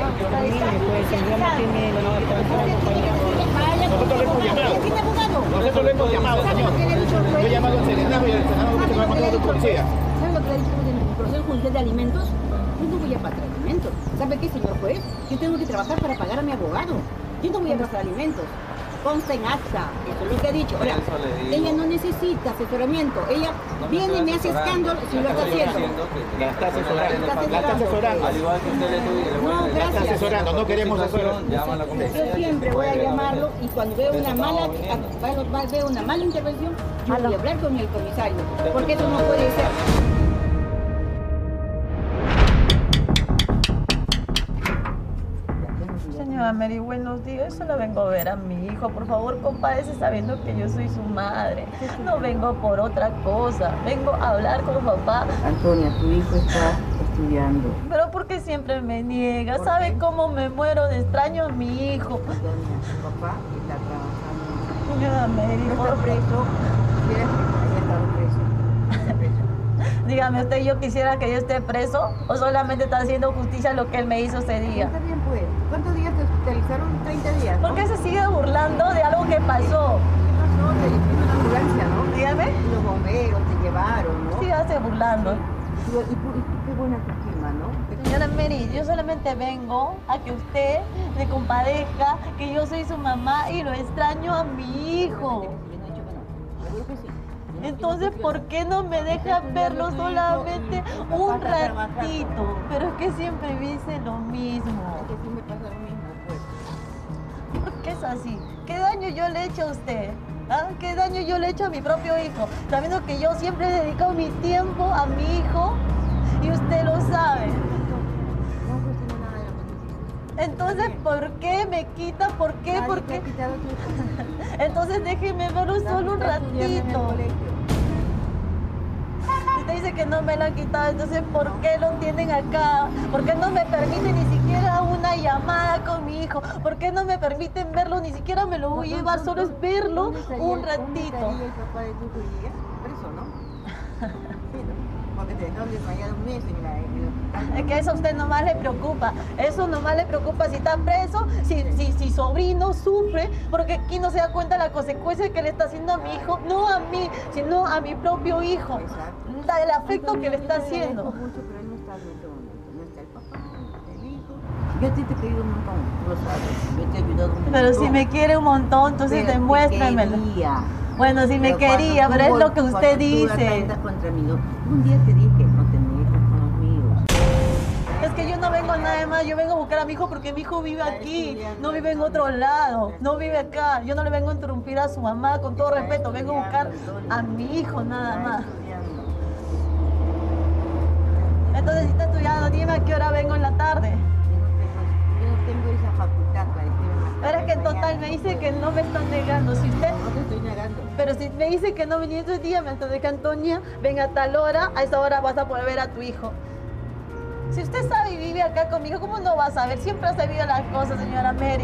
Nosotros le hemos llamado. Nosotros le hemos llamado, señor. Yo he llamado al serenazgo y el senador que va a mandar a tu policía. ¿Sabe lo que le ha dicho en el proceso judicial de alimentos? Yo no voy a pagar alimentos. ¿Sabe qué, señor juez? Yo tengo que trabajar para pagar a mi abogado. Yo no voy a pagar alimentos. Consta en acta, eso es lo que ha dicho. Ahora, ella no necesita asesoramiento. Ella viene y me hace escándalo si lo está haciendo. La está asesorando. La está asesorando. Al igual que usted le tuviera. No, La está gracias. asesorando, no queremos asesorar. Yo siempre voy a llamarlo y cuando veo una mala intervención, yo voy a hablar con el comisario, porque eso no puede ser. Señora Mary, buenos días. Yo solo vengo a ver a mi hijo. Por favor, compadece sabiendo que yo soy su madre. No vengo por otra cosa. Vengo a hablar con papá. Antonia, tu hijo está estudiando. Pero ¿por qué siempre me niega? ¿Sabe cómo me muero de extraño a mi hijo? Antonia, tu papá está trabajando. Señora Mary, No por está preso. ¿Quieres que haya estado preso? Está preso. dígame usted, ¿yo quisiera que yo esté preso o solamente está haciendo justicia lo que él me hizo ese día? Está bien, pues. ¿Cuántos días te hospitalizaron? 30 días. ¿no? ¿Por qué se sigue burlando de algo que pasó? No, te hicieron una ambulancia, ¿no? Dígame. Y los bomberos te llevaron, ¿no? Sí, hace burlando. Y qué buena autoestima, ¿no? Señora Mary, yo solamente vengo a que usted me compadezca, que yo soy su mamá y lo extraño a mi hijo. Entonces, ¿por qué no me deja verlo solamente un ratito? Pero es que siempre me dice lo mismo. ¿Por qué es así? ¿Qué daño yo le he hecho a usted? ¿Ah? ¿Qué daño yo le he hecho a mi propio hijo? Sabiendo que yo siempre he dedicado mi tiempo a mi hijo y usted lo sabe. Entonces, ¿por qué me quita? ¿Por qué? ¿Por qué? Entonces déjeme verlo solo un ratito. Usted dice que no me lo han quitado, entonces ¿por qué lo tienen acá? ¿Por qué no me permiten ni siquiera una llamada con mi hijo? ¿Por qué no me permiten verlo? Ni siquiera me lo voy a llevar, solo es verlo un ratito. ¿Dónde estaría el papá de tu hijo? Preso, ¿no? Sí, ¿no? Porque te dejaron desmayado un mes en la... Es que eso a usted nomás le preocupa. Eso nomás le preocupa si está preso, si sobrino sufre, porque aquí no se da cuenta la consecuencia que le está haciendo a mi hijo, no a mí, sino a mi propio hijo. El afecto que le está haciendo. Mucho, pero él no está en este momento. No está el papá, no está el hijo. Yo a ti te he pedido un montón, tú lo sabes. Yo te he ayudado un montón. Pero si me quiere un montón, entonces Pero demuéstramelo. Bueno, si me Pero quería, pero es lo que usted dice. Contra mí, un día te dije, no te metas con los míos. Es que yo no vengo a nada más, yo vengo a buscar a mi hijo porque mi hijo vive aquí, no vive en otro lado, no vive acá. Yo no le vengo a interrumpir a su mamá, con todo respeto, vengo a buscar a mi hijo nada más. Entonces, si está estudiando, dime a qué hora vengo en la tarde. Yo no tengo esa facultad para escribir. Pero es que en total me dice que no me están negando. Si usted... No te estoy negando. Pero si me dice que no venía ese día, me entonces que Antonia, venga a tal hora, a esa hora vas a poder ver a tu hijo. Si usted sabe y vive acá conmigo, ¿cómo no va a saber? Siempre ha sabido las cosas, señora Mary.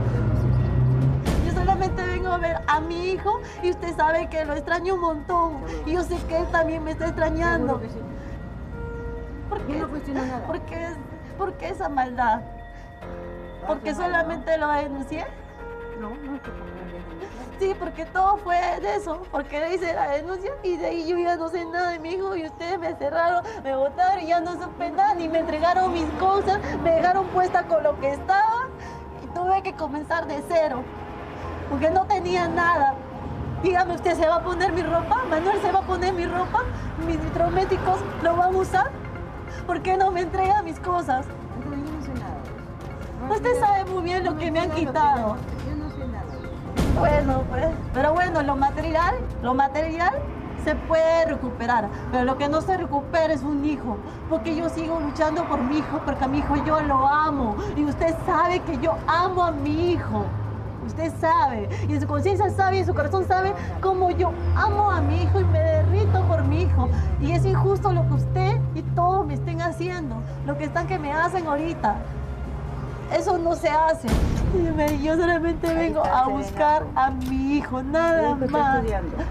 Yo solamente vengo a ver a mi hijo y usted sabe que lo extraño un montón. Y yo sé que él también me está extrañando. ¿Por qué? Yo no cuestiono nada. ¿Por qué esa maldad? ¿Porque solamente lo denuncié? No, no es que Sí, porque todo fue de eso, porque le hice la denuncia y de ahí yo ya no sé nada de mi hijo y ustedes me cerraron, me botaron y ya no supe nada, ni me entregaron mis cosas, me dejaron puesta con lo que estaba y tuve que comenzar de cero, porque no tenía nada. Dígame, ¿usted se va a poner mi ropa? ¿Manuel se va a poner mi ropa? ¿Mis electrodomésticos lo van a usar? ¿Por qué no me entrega mis cosas? yo no sé nada. Usted sabe muy bien lo que me han quitado. Yo no sé nada. Bueno, pues, pero bueno, lo material se puede recuperar, pero lo que no se recupera es un hijo, porque yo sigo luchando por mi hijo, porque a mi hijo yo lo amo, y usted sabe que yo amo a mi hijo, usted sabe, y en su conciencia sabe, y en su corazón sabe cómo yo amo a mi hijo y me derrito por mi hijo, y es injusto lo que usted y todos me estén haciendo, lo que están que me hacen ahorita. Eso no se hace. Yo solamente vengo a buscar a mi hijo, nada más.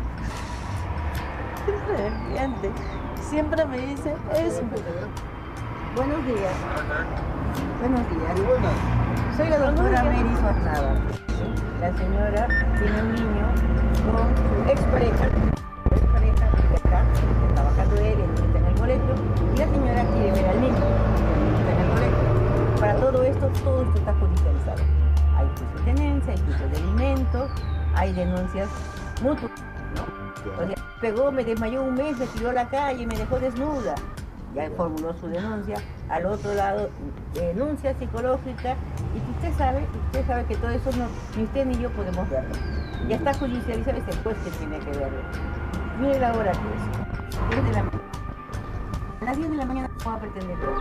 Siempre me dice eso. Buenos días. Buenos días. Soy la doctora Mary Sornada. La señora tiene un niño con su expareja. Su expareja que está trabajando él, está en el colegio, y la señora quiere ver al niño que está en el colegio. Para todo esto está judicializado. Hay juicio de tenencia, hay juicio de alimentos, hay denuncias mutuas, ¿no? O sea, pegó, me desmayó un mes, me tiró a la calle, me dejó desnuda. Ya formuló su denuncia. Al otro lado, denuncia psicológica. Y usted sabe que todo eso ni usted ni yo podemos verlo. Ya está judicializado, es el juez que tiene que verlo. Mire la hora que es. 10 de la mañana. A las 10 de la mañana no va a pretender todo.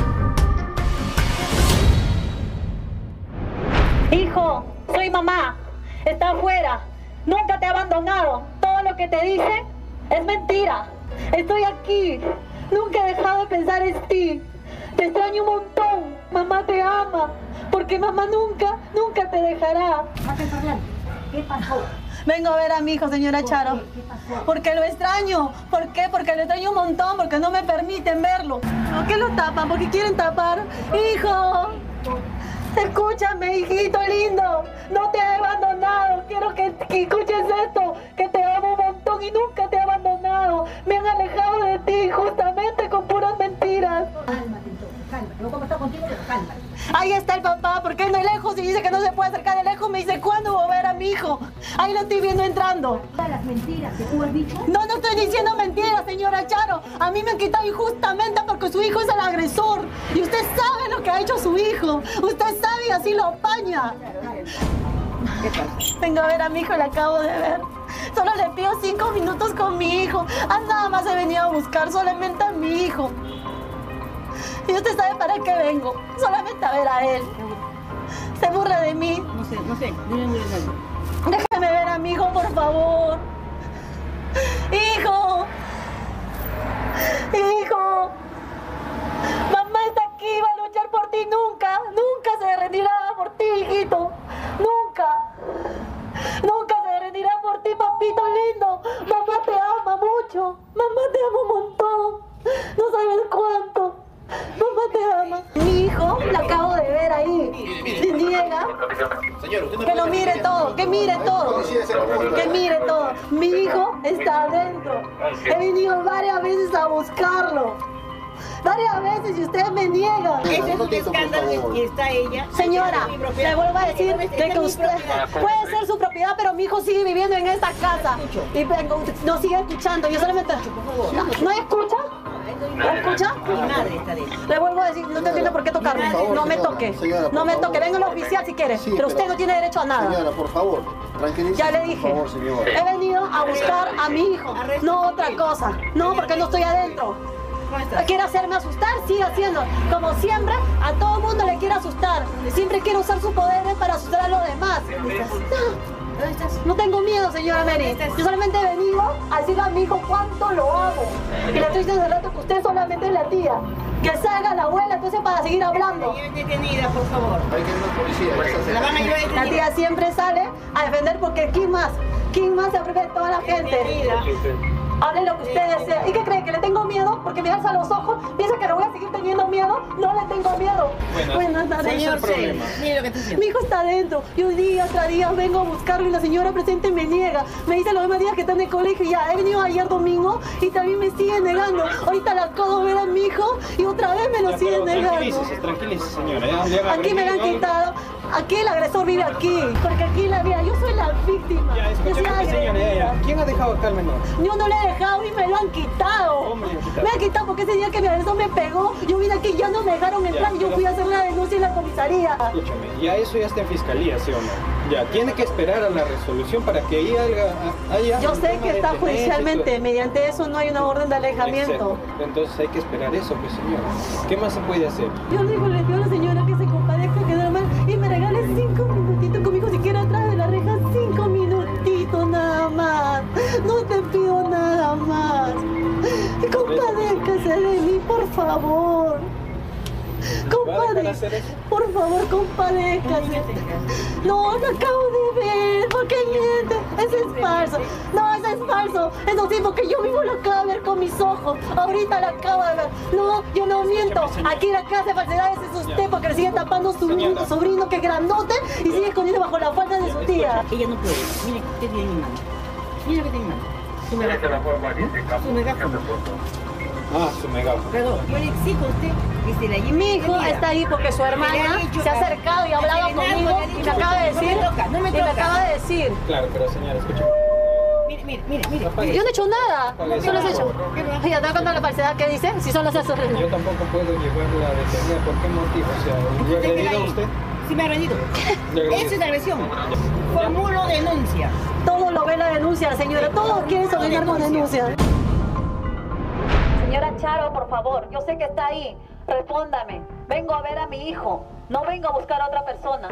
Hijo, soy mamá. Está afuera. Nunca te he abandonado. Todo lo que te dice es mentira. Estoy aquí. Nunca he dejado de pensar en ti. Te extraño un montón. Mamá te ama. Porque mamá nunca te dejará. ¿Qué pasó? Vengo a ver a mi hijo, señora Charo. ¿Qué pasó? Porque lo extraño. ¿Por qué? Porque lo extraño un montón. Porque no me permiten verlo. ¿Por qué lo tapan? Porque quieren tapar. Hijo. Escúchame, hijito lindo. No te he abandonado. Quiero que escuches esto. Que te amo un montón y nunca te he abandonado. Me han alejado de ti justamente con puras mentiras. Cálmate entonces, cálmate. Yo como está contigo, pero cálmate. Ahí está el papá, porque no es lejos y dice que no se puede acercar de lejos. Me dice, ¿cuándo voy a ver a mi hijo? Ahí lo estoy viendo entrando. Todas las mentiras que tú has dicho. No estoy diciendo mentiras, señora Charo. A mí me han quitado injustamente porque su hijo es el agresor. Y usted sabe lo que ha hecho su hijo. Usted sabe y así lo apaña. ¿Qué pasa? Vengo a ver a mi hijo, le acabo de ver. Solo le pido 5 minutos con mi hijo. Nada más he venido a buscar solamente a mi hijo. Y usted sabe para qué vengo. Solamente a ver a él. Se burla de mí. No sé. Dime. Déjame ver a mi hijo, por favor. ¡Hijo! ¡Hijo! Mamá está aquí, va a luchar por ti. Nunca se rendirá por ti, hijito. Nunca se rendirá por ti, papito lindo. Mamá te ama mucho. Mamá te ama un montón. No sabes cuánto. Mamá te ama. Mi hijo, la acabo de ver ahí. Se niega. Que lo mire todo, que mire todo. Que mire todo. Mi hijo está adentro. He venido varias veces a buscarlo. Varias veces y usted me niega. Ese es un escándalo y está ella. Señora, le vuelvo a decir que usted puede ser su propiedad, pero mi hijo sigue viviendo en esta casa. Y no sigue escuchando. Yo solamente... ¿No escucha? ¿No escucha? Mi madre está dentro. Le vuelvo a decir, no te entiendo por qué tocarme. No me toque. No me toque. Venga el oficial si quiere. Pero usted no tiene derecho a nada. Señora, por favor, tranquilícese. Ya le dije. Por favor, señora. He venido a buscar a mi hijo. No otra cosa. No, porque no estoy adentro. Quiere hacerme asustar, sigue haciendo. Como siempre, a todo el mundo le quiere asustar. Siempre quiere usar sus poderes para asustar a los demás. No tengo miedo, señora Mary. Yo solamente he venido a decirle a mi hijo cuánto lo amo. Y le estoy diciendo hace rato que usted solamente es la tía. Que salga la abuela entonces para seguir hablando. Detenida, por favor. Hay que ir a la policía. La van a llevar detenida. La tía siempre sale a defender porque ¿quién más se aprieta de toda la gente? Hable lo que usted desea. ¿Y qué cree? ¿Que le tengo miedo? Porque me alza los ojos. ¿Piensa que le voy a seguir teniendo miedo? No le tengo miedo. Buenas tardes. Señor, mire lo que está haciendo. Mi hijo está adentro. Y un día tras día vengo a buscarlo y la señora presente me niega. Me dice los demás días que está en el colegio. Ya he venido ayer domingo y también me sigue negando. Ahorita le acabo de ver a mi hijo y otra vez me lo sigue negando. Tranquilícese, señora. Aquí me lo han quitado. Aquí el agresor vive aquí. Porque aquí la vida, yo soy la víctima. Ya, escúchame, señora. ¿Quién ha dejado acá al menor? Yo no le he dejado y me lo han quitado. Me han quitado porque ese día que mi agresor me pegó, yo vine aquí y ya no me dejaron entrar y yo fui a hacer la denuncia en la comisaría. Escúchame, ya eso ya está en fiscalía, ¿sí o no? Ya, tiene que esperar a la resolución para que ahí haya... Yo sé que está judicialmente, mediante eso no hay una orden de alejamiento. Exacto. Entonces hay que esperar eso, pues señora. ¿Qué más se puede hacer? Yo le pido a la señora que se compadezca, que normal, y me regale 5 minutitos conmigo, siquiera atrás de la reja, 5 minutitos nada más. No te pido nada más. Compadézcase de mí, por favor. Compadre, por favor, compadézcase. No, lo acabo de ver. ¿Por qué miente? Eso es falso. No, eso es falso. Eso sí, porque yo mismo lo acabo de ver con mis ojos. Ahorita lo acabo de ver. No, yo no miento. Aquí la clase de falsedades es usted porque le sigue tapando su sobrino que es grandote y sigue escondido bajo la falda de su tía. Ella no puede. Mire, ¿qué tiene en mi mano? Mira que tiene en mi mano. Su megáfono. Su megáfono. Ah, su megáfono. Perdón, yo le exijo a usted que se la lleve. Mi hijo está ahí porque su hermana se ha acercado y ha hablado conmigo y me acaba de decir. No me y me acaba de decir. Claro, pero señora, escucha. Mire. Yo no he hecho nada. Solo has hecho. ¿Ya te das cuenta de la falsedad que dice? Si solo se hace. Yo tampoco puedo llevarla a detener. ¿Por qué motivo? O sea, ¿yo he agredido a usted? Sí, me ha agredido. Esa es la agresión. Formulo denuncia. Todo lo ve la denuncia, señora. Todos quieren sobornarnos denuncia. Señora Charo, por favor, yo sé que está ahí. Respóndame. Vengo a ver a mi hijo. No vengo a buscar a otra persona.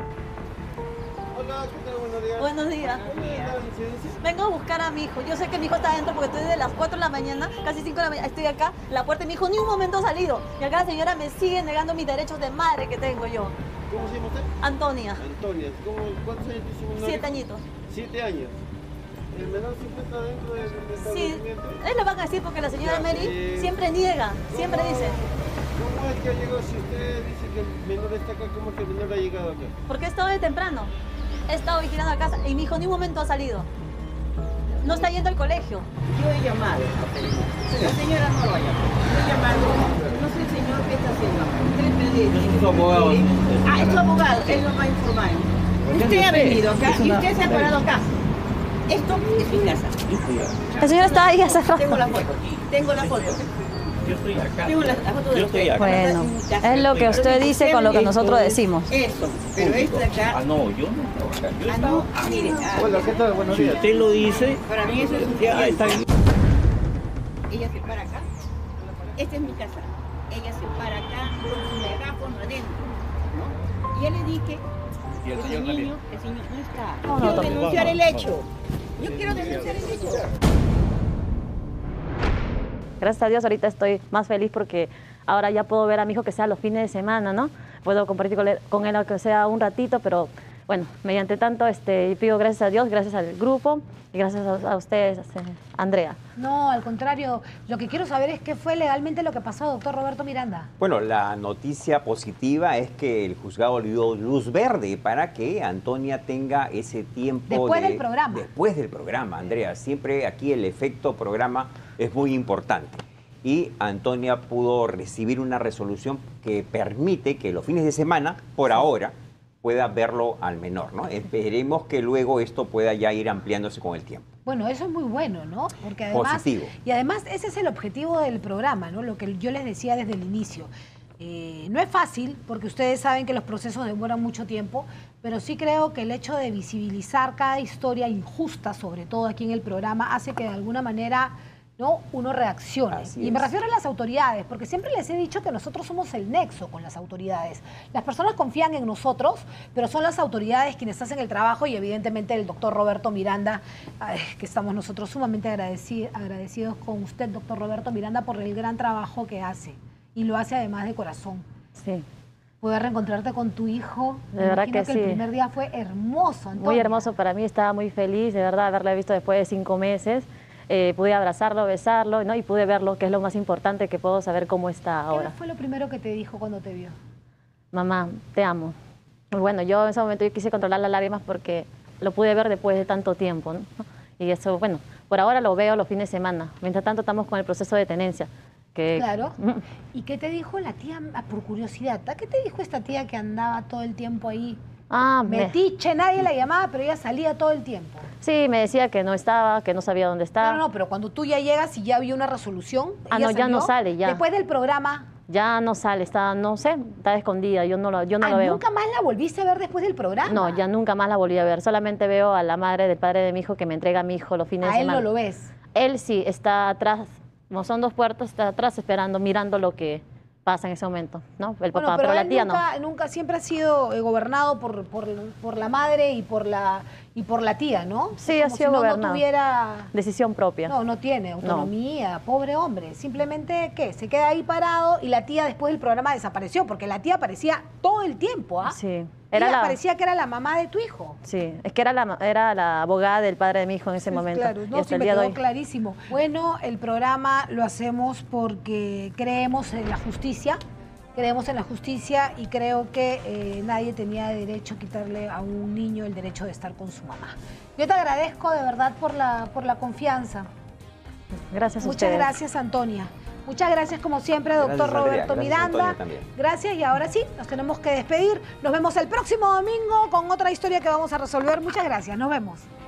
Hola, ¿qué tal? Buenos días. Buenos días. Vengo a buscar a mi hijo. Yo sé que mi hijo está adentro porque estoy desde las 4 de la mañana, casi 5 de la mañana. Estoy acá, la puerta de mi hijo ni un momento ha salido. Y acá la señora me sigue negando mis derechos de madre que tengo yo. ¿Cómo se llama usted? Antonia. Antonia. ¿Cuántos años tiene su menor? 7 añitos. 7 años. ¿El menor siempre está dentro del establecimiento? Sí, él lo van a decir porque la señora Mary siempre niega, siempre dice. ¿Cómo es que ha llegado? Si usted dice que el menor está acá, ¿cómo es que el menor ha llegado acá? Porque he estado de temprano. He estado vigilando la casa y mi hijo ni un momento ha salido. No está yendo al colegio. Yo he llamado. La señora no lo ha llamado. Yo he llamado. No sé, señor, qué está haciendo. Es su abogado. Ah, es su abogado. Él nos va a informar. Usted ha venido acá y usted se ha parado acá. Esto es mi casa. La señora está ahí hace rato. Tengo la foto. Tengo la foto. Yo estoy acá. Tengo la foto de Yo estoy acá. Bueno, es lo que usted dice con lo que nosotros decimos. Eso, pero esto de acá. Ah, no, yo no estaba acá. Yo estaba no, mire. Hola, ¿qué tal? Buenos Si días. usted lo dice, Para mí eso es un ya está bien. Ella se para acá. Esta es mi casa. Ella se para acá con su megáfono adentro. ¿No? Y yo le dije Y el que señor también. el señor no está. No, Quiero también. denunciar el hecho. Yo quiero denunciar el hecho. Gracias a Dios ahorita estoy más feliz porque ahora ya puedo ver a mi hijo que sea los fines de semana, ¿no? Puedo compartir con él aunque sea un ratito, pero bueno, mediante tanto pido gracias a Dios, gracias al grupo y gracias a ustedes, Andrea. No, al contrario, lo que quiero saber es qué fue legalmente lo que pasó, doctor Roberto Miranda. Bueno, la noticia positiva es que el juzgado le dio luz verde para que Antonia tenga ese tiempo Después del programa. Después del programa, Andrea. Siempre aquí el efecto programa es muy importante. Y Antonia pudo recibir una resolución que permite que los fines de semana, por ahora, pueda verlo al menor, ¿no? Esperemos que luego esto pueda ya ir ampliándose con el tiempo. Bueno, eso es muy bueno, ¿no? Porque además, positivo. Y además ese es el objetivo del programa, ¿no? Lo que yo les decía desde el inicio. No es fácil, porque ustedes saben que los procesos demoran mucho tiempo, pero sí creo que el hecho de visibilizar cada historia injusta, sobre todo aquí en el programa, hace que de alguna manera, ¿no?, uno reaccione. Así Y me es. refiero a las autoridades, porque siempre les he dicho que nosotros somos el nexo con las autoridades. Las personas confían en nosotros, pero son las autoridades quienes hacen el trabajo y evidentemente el doctor Roberto Miranda, que estamos nosotros sumamente agradecidos con usted, doctor Roberto Miranda, por el gran trabajo que hace. Y lo hace además de corazón. Sí. Poder reencontrarte con tu hijo, De verdad imagino que el sí. primer día fue hermoso, Antonio. Muy hermoso para mí, estaba muy feliz, de verdad, haberle visto después de 5 meses. Pude abrazarlo, besarlo, ¿no? Y pude verlo, que es lo más importante, que puedo saber cómo está ahora. ¿Qué fue lo primero que te dijo cuando te vio? Mamá, te amo. Y bueno, yo en ese momento yo quise controlar las lágrimas porque lo pude ver después de tanto tiempo, ¿no? Y eso, bueno, por ahora lo veo los fines de semana. Mientras tanto estamos con el proceso de tenencia. Claro. ¿Y qué te dijo la tía, por curiosidad? ¿Qué te dijo esta tía que andaba todo el tiempo ahí? Metiche, nadie la llamaba, pero ella salía todo el tiempo. Sí, me decía que no estaba, que no sabía dónde estaba. No, pero cuando tú ya llegas y ya había una resolución, Ah, ella no, ya no salió. sale, ya. Después del programa. Ya no sale, está, no sé, está escondida, yo no lo veo. ¿Nunca más la volviste a ver después del programa? No, ya nunca más la volví a ver. Solamente veo a la madre del padre de mi hijo que me entrega a mi hijo los fines de A él semana. no lo ves. Él sí, está atrás, como son 2 puertas, está atrás esperando, mirando lo que pasa en ese momento, ¿no? El Bueno, papá, pero la tía nunca siempre ha sido gobernado por la madre y por la tía, ¿no? Sí, ha sido gobernado. No tuviera decisión propia. No tiene autonomía, pobre hombre. Simplemente, ¿qué? Se queda ahí parado y la tía después del programa desapareció, porque la tía aparecía todo el tiempo, ¿ah? Sí. Parecía que era la mamá de tu hijo. Sí, es que era la abogada del padre de mi hijo en ese momento. Claro, y hasta el me día de quedó hoy. clarísimo. Bueno, el programa lo hacemos porque creemos en la justicia. Creemos en la justicia y creo que nadie tenía derecho a quitarle a un niño el derecho de estar con su mamá. Yo te agradezco de verdad por la confianza. Gracias a Muchas ustedes. gracias, Antonia. Muchas gracias, como siempre, doctor Gracias, Andrea. Roberto Gracias, Miranda. Antonia, también. Gracias, y ahora sí, nos tenemos que despedir. Nos vemos el próximo domingo con otra historia que vamos a resolver. Muchas gracias, nos vemos.